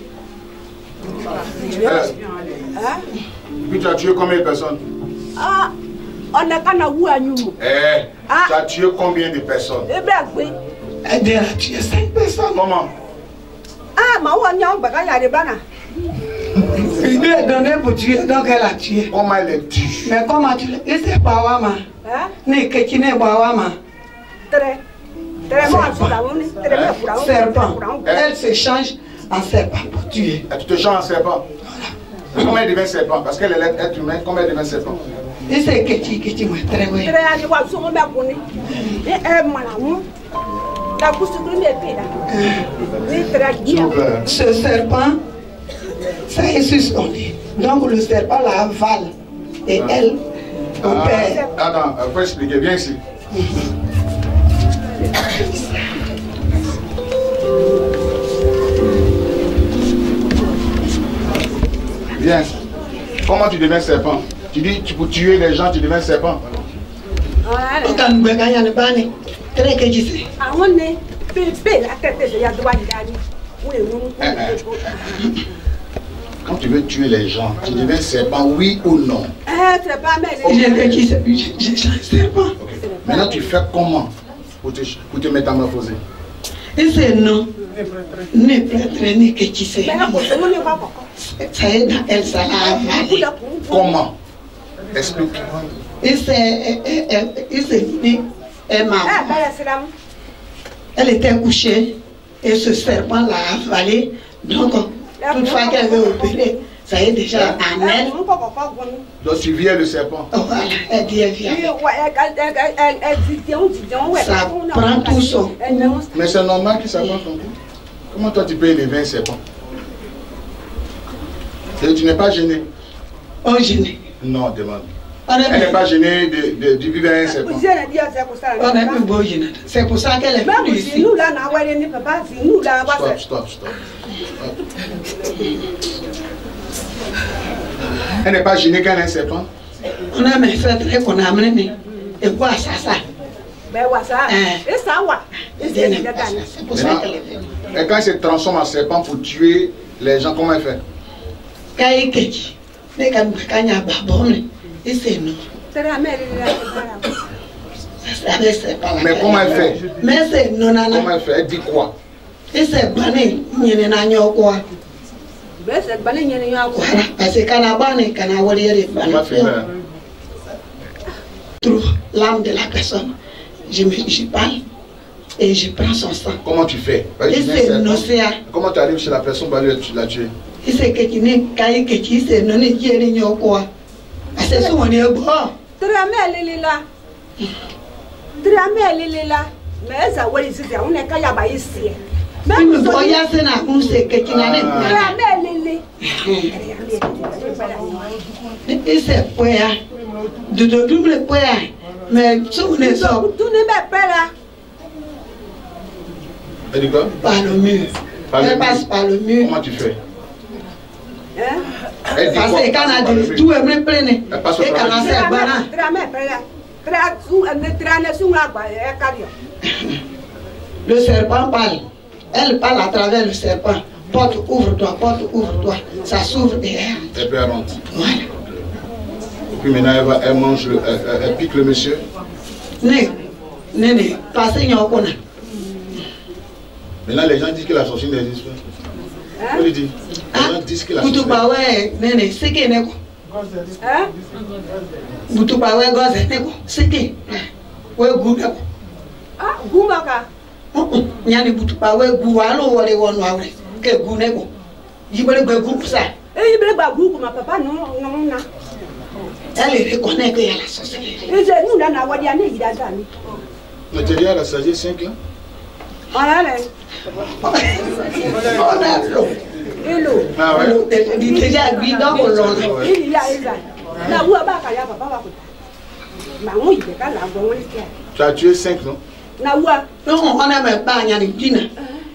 Puis tu as tué combien de personnes? Ah, on n'a qu'à nous à nous. Eh, tu as tué combien de personnes? Eh bien, oui. Elle a tué cinq personnes. Comment? Ah, ma ouah, n'y a pas de bana. Il lui a donné pour tuer, donc elle a tué. Comment elle est tue? Mais comment tu l'as? Il s'est pas wama. Hein? N'est que tu n'es pas wama. Très. Serpent. Elle se change en serpent pour tuer. Elle te change en serpent. Comment elle devient serpent? Parce qu'elle est être humaine, comment elle devient serpent? Et c'est que tu que tu m'as très bien. Ce serpent, ça est suspendu. Donc le serpent la avale. Et elle, au père. Attends, il faut expliquer. Viens ici. Viens. Comment tu deviens serpent? Tu dis tu peux tuer les gens, tu deviens serpent. Quand tu veux tuer les gens, tu deviens serpent, oui ou non? Je suis serpent. Maintenant tu fais comment pour te, pour te métamorphoser? Et c'est non. Ne prêtre ni que tu sais. Ça est dans elle, ça l'a avalé. Comment? Explique. Et c'est. Elle m'a. Elle était couchée et ce serpent l'a avalé. Donc, toutefois qu'elle veut opérer, ça est déjà en elle. Donc tu viens le serpent. Voilà, elle dit elle vient. Ça prend tout son. Mais c'est normal qu'il s'avance ton coup. Comment toi tu peux élever un serpent? Et tu n'es pas gêné? Oh, gêné. Non, demande. Elle n'est pas gênée de, de, de vivre un serpent. On est plus beau gêné. C'est pour ça qu'elle est plus ici. Stop, stop, stop. Elle n'est pas gênée qu'elle ait un serpent. On a mis fait très qu'on a amené. Et quoi ça, ça? Et ça, c'est pour ça qu'elle est venue. Et quand elle se transforme en serpent pour tuer les gens, comment elle fait? Quand elle est mais quand elle a babonné, et c'est nous. Mais comment elle fait? Mais c'est non, non, comment elle fait? Elle dit quoi? Et c'est bané, il y a un an quoi. Parce que quand elle a bané, quand elle a volé les banes, trouve l'âme de la personne. Je me je parle et je prends son sang. Comment tu fais? Et c'est l'océan. Comment tu arrives chez la personne pour aller la tuer? Et c'est que tu n'es qu'à y que tu sais, non, il y a rien quoi. C'est ça, on est bon. Tramel, elle est là. Tramel, elle est là. Mais ça, on est on est qu'à y avoir ici. Même le voyage, c'est là où c'est que tu n'as pas. Tramel, elle est. Et c'est quoi? De double quoi? Mais tout n'est pas. Tout n'est pas là. Elle dit quoi? Par le mur. Elle passe par le mur. Comment tu fais? Hein? Parce que quand on a dit tout est me plein. Et quand on s'est barré. Le serpent parle. Elle parle à travers le serpent. Porte, ouvre-toi, porte, ouvre-toi. Ça s'ouvre et elle. Et puis elle rentre. Voilà. Et puis maintenant elle, va, elle mange, le, elle, elle pique le monsieur. Né, né, né. Passez n'y a aucun. Maintenant les gens disent que la sorcière n'existe pas. Hein? Les gens disent que la sorcière n'existe pas. Hein? Butuba we goze neko siki we guda ko ah gumaka nyani butuba we guwalo wole wonu awre ke guneko yibele gbe groupe ça eh yibele gba groupe ma papa non non na elle reconnaît que y a la sorcellerie et je nous na wadi ani idazani Mais tu es à la sagesse cinq là? On a l'air. On a l'eau. Et l'eau. Ah ouais? Il est déjà bidon au long. Il y a les ailes. La voix bas, il y a papa. Maman, il est pas là. Tu as tué cinq, non? La voix. Non, on n'a même pas, il y a des dîners.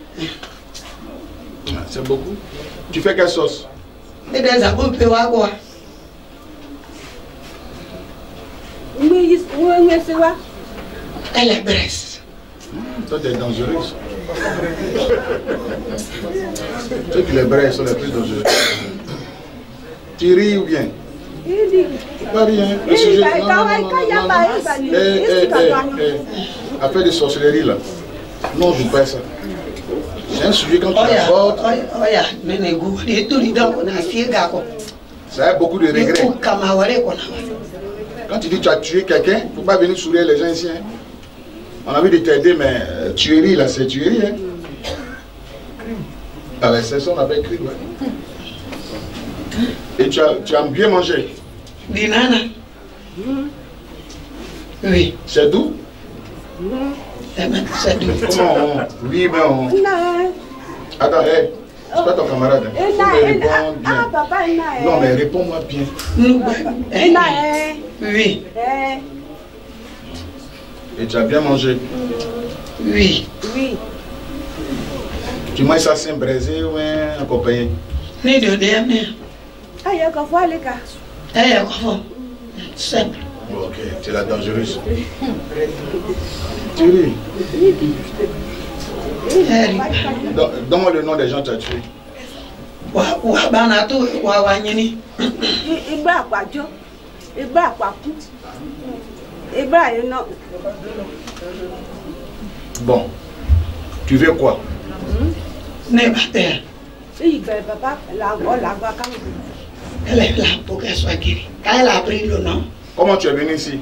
C'est beaucoup. Tu fais quelle sauce? Et des abos peut avoir. Oui, oui, c'est quoi? Elle est braise. Toi, tu es dangereuse. Ceux qui les braisent sont les plus dangereux. Tu ris ou bien? Pas rien. Le sujet. Non, non, non, non, non. Eh, eh, eh, eh. Affaire de sorcellerie là. Non, je ne fais pas ça. C'est un sujet quand tu l'abordes. Ça a beaucoup de regrets. Quand tu dis que tu as tué quelqu'un, il ne faut pas venir sourire les gens ici. Hein. On a envie de t'aider, mais euh, tuerie là, c'est tuerie. Hein. Avec c'est ça, on appelle crime. Ouais. Et tu as, tu as bien mangé? Binana. Oui. C'est doux? C'est doux. Comment on... Oui, mais on... Attends, hé, hey, c'est pas ton camarade. Hein. Et réponds bien. Non, mais réponds-moi bien. Oui. Et tu as bien mangé? Oui. Oui. Tu manges ça sans braisé ou accompagné? Ni de dernier. Ah, il y a qu'à voir les gars. Ah, il y a qu'à voir. Simple. Ok, tu es la dangereuse. Tu ris. Donne-moi le nom des gens que tu as tués. Wabanato, Wawanyini. Ibra Kwajo. Ibra Kwaku. Ibra, you know. Bon. Tu veux quoi? Nébater. Il va papa, la voix, la voix, quand elle est là pour qu'elle soit guérie. Quand elle a pris le nom. Comment tu es venu ici?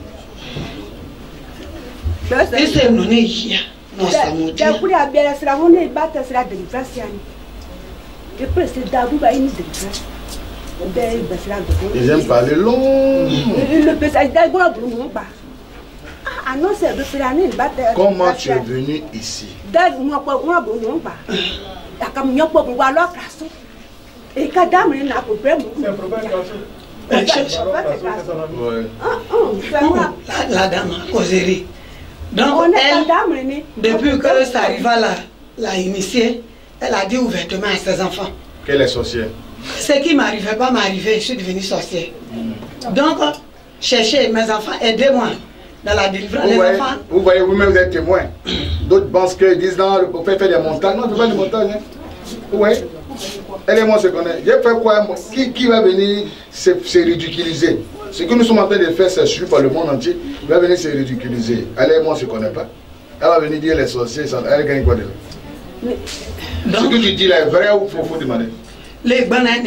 Et c'est non ici. Non, ça m'a dit. Je voulais bien se la monnaie, battre sur la délivrance. Je peux se d'abord à une délivrance. Ils aiment parler long. Le passage d'agua, non pas. Ah non, c'est de faire l'année. Comment tu es venu ici? Moi, pas moi, non pas. La camion pour voir leur place. Et quand dame n'a pas problème. C'est un problème de la dame a causé. Donc, elle, depuis que ça arrive là, l'a initié, elle a dit ouvertement à ses enfants. Qu'elle est sorcière? Ce qui ne m'arrivait pas m'arrivait, je suis devenue sorcière. Mm. Donc, cherchez mes enfants, aidez-moi dans la délivrance. Vous, les voyez, enfants. Vous voyez, vous-même, vous êtes témoin. D'autres pensent qu'ils disent non, le prophète fait des montagnes. Non, il ne fait pas des montagnes. Hein. Vous voyez? Elle et moi se connaissent. J'ai fait quoi? Qui, qui va venir se, se ridiculiser? Ce que nous sommes en train de faire, c'est suivi par le monde entier. Il va venir se ridiculiser. Elle et moi ne se connaissent pas. Elle va venir dire les sorciers, elle gagne quoi de là? Ce que tu dis là est vrai ou il faut demander? Les bananes,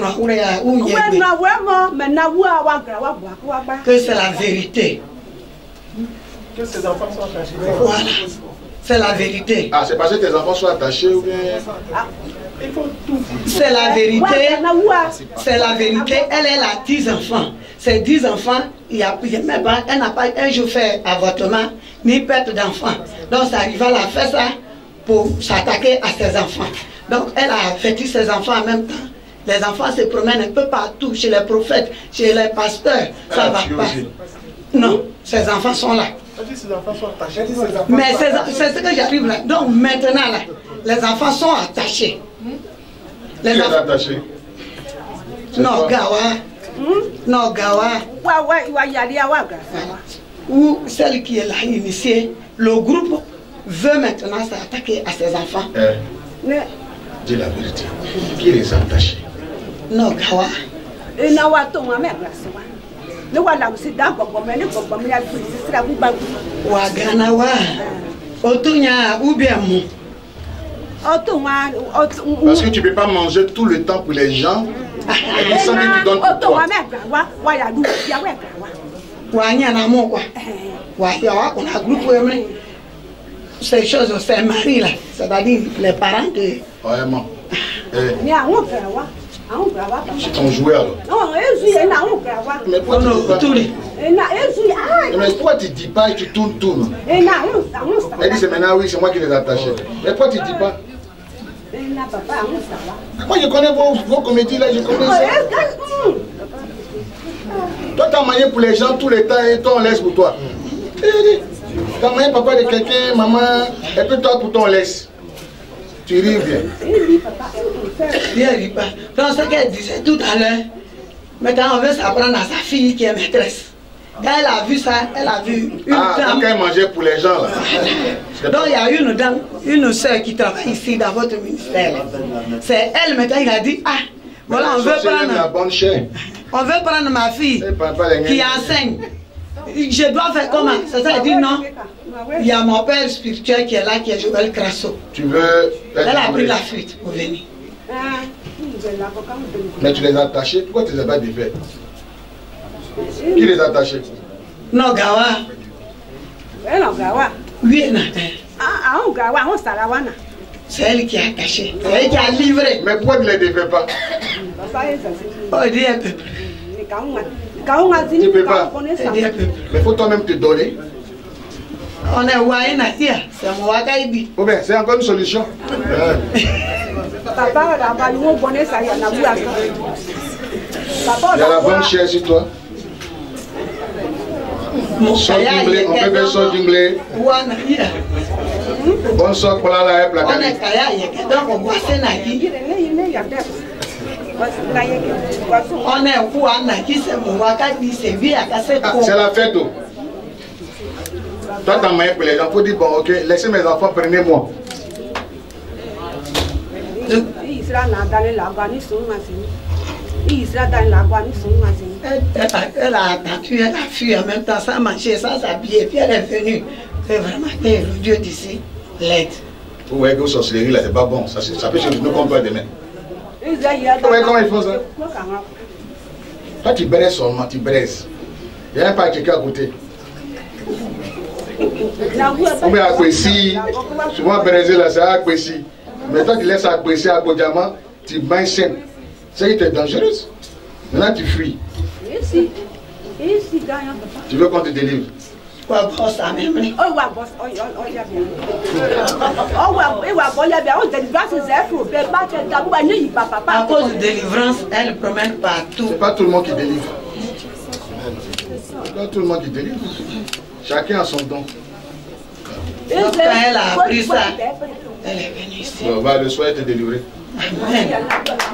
que c'est la vérité. Que ses enfants soient attachés. Voilà. C'est la vérité. Ah, c'est parce que tes enfants sont attachés ou bien... Il faut tout. C'est la vérité. C'est la vérité. Elle, elle a dix enfants. Ces dix enfants, il y a, même pas, elle n'a pas un jour fait avortement, ni perte d'enfants. Donc, ça arrive à la faire ça pour s'attaquer à ses enfants. Donc, elle a fêté ses enfants en même temps. Les enfants se promènent un peu partout, chez les prophètes, chez les pasteurs. Ça va pas. Non, ses enfants sont là. Ses enfants sont attachés. Mais c'est ce que j'arrive là. Donc, maintenant, là, les enfants sont attachés. Les Qui enfants... est attaché? Non, Gawa. Non, Gawa. Ou celle qui est là initiée, le groupe veut maintenant s'attaquer à ses enfants. Eh, dis la vérité. Qui les a attachés? Non, Gawa. Et Nawa, ton ma mère, le Walam, c'est d'abord comme un peu comme la police, c'est la Bouba. Waganawa. Otunya, ou bien mou. Parce que tu ne peux pas manger tout le temps pour les gens. Et ils sentent que tu donnes pour toi. Ces choses, c'est Marie là. C'est-à-dire les parents de... Vraiment. Eh. C'est ton jouet alors. Mais pourquoi tu dis pas? Mais pourquoi tu dis pas et tu tournes, tournes? Elle dit c'est maintenant oui, c'est moi qui les ai attachés. Mais pourquoi tu dis pas? Moi je connais vos, vos comédies là, je connais ça. Toi tu as manié pour les gens tout le temps et toi on laisse pour toi. Tu as manié papa de quelqu'un, maman, et puis toi pour toi on laisse. Tu ris bien. Bien, il rit pas. Donc ce qu'elle disait tout à l'heure, maintenant on veut s'apprendre à sa fille qui est maîtresse. Quand elle a vu ça, elle a vu une ah, dame. Donc elle mangeait pour les gens là. Donc il y a une dame, une soeur qui travaille ici dans votre ministère. C'est elle maintenant, il a dit, ah, voilà, on veut prendre la bonne chair. On veut prendre ma fille qui enseigne. Je dois faire comment? C'est ça, elle dit non. Il y a mon père spirituel qui est là, qui est Joël Crasso. Tu veux... Elle a pris la fuite pour venir. Mais tu les as attachés, pourquoi tu les as pas défaits? Qui les a attachés? Non, Gawa. Oui, non. C'est elle qui a attaché. C'est elle qui a livré. Mais pourquoi tu ne les défais pas? Oh, il dit un peu plus. Tu ne peux pas. C'est un peu plus. Mais il faut toi-même te donner. On est ouaïe natia, c'est mon wakaïbi. Oh bien, c'est encore une solution. Il y a la bonne chair sur toi. Son d'imblé, on peut faire son d'imblé. Bonne soeur pour la la la. On est kaya, il y a quelqu'un qui boit ses naki. On est où à naki, c'est mon wakaïbi, c'est vie à casser. C'est la fête. Toi, tu as moyen pour les gens. Il faut dire, bon, ok, laissez mes enfants, prenez-moi. Elle a attendu, elle a fui en même temps, sans manger, sans s'habiller, puis elle est venue. C'est vraiment le Dieu d'ici l'aide. Vous voyez que vos sorcelleries là, c'est pas bon. Ça, ça peut changer nos comptes demain. Vous voyez comment ils font ça? Toi, tu braises seulement, tu braises. Il n'y a pas quelqu'un à côté. On met à Kwesi, souvent Brésil là c'est à Kwesi. Mais toi tu laisses à Kwesi, à Kodjama, tu manges sain. C'est que tu es dangereuse. Maintenant tu fuis. Tu veux qu'on te délivre? À cause de délivrance, elle promène partout. C'est pas tout le monde qui délivre. C'est pas tout le monde qui délivre. Chacun a son don. Donc, quand elle a appris ça, elle est venue ici. On va le soir te délivrer. Amen. Amen.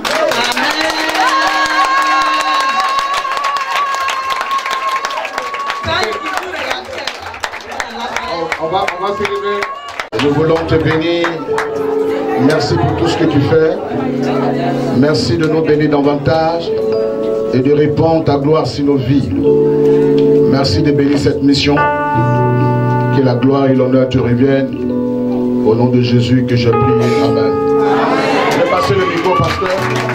On va, on va célébrer. Nous voulons te bénir. Merci pour tout ce que tu fais. Merci de nous bénir davantage et de répandre ta gloire sur nos vies. Merci de bénir cette mission. Que la gloire et l'honneur te reviennent. Au nom de Jésus que je prie. Amen. Je vais passer le micro, pasteur.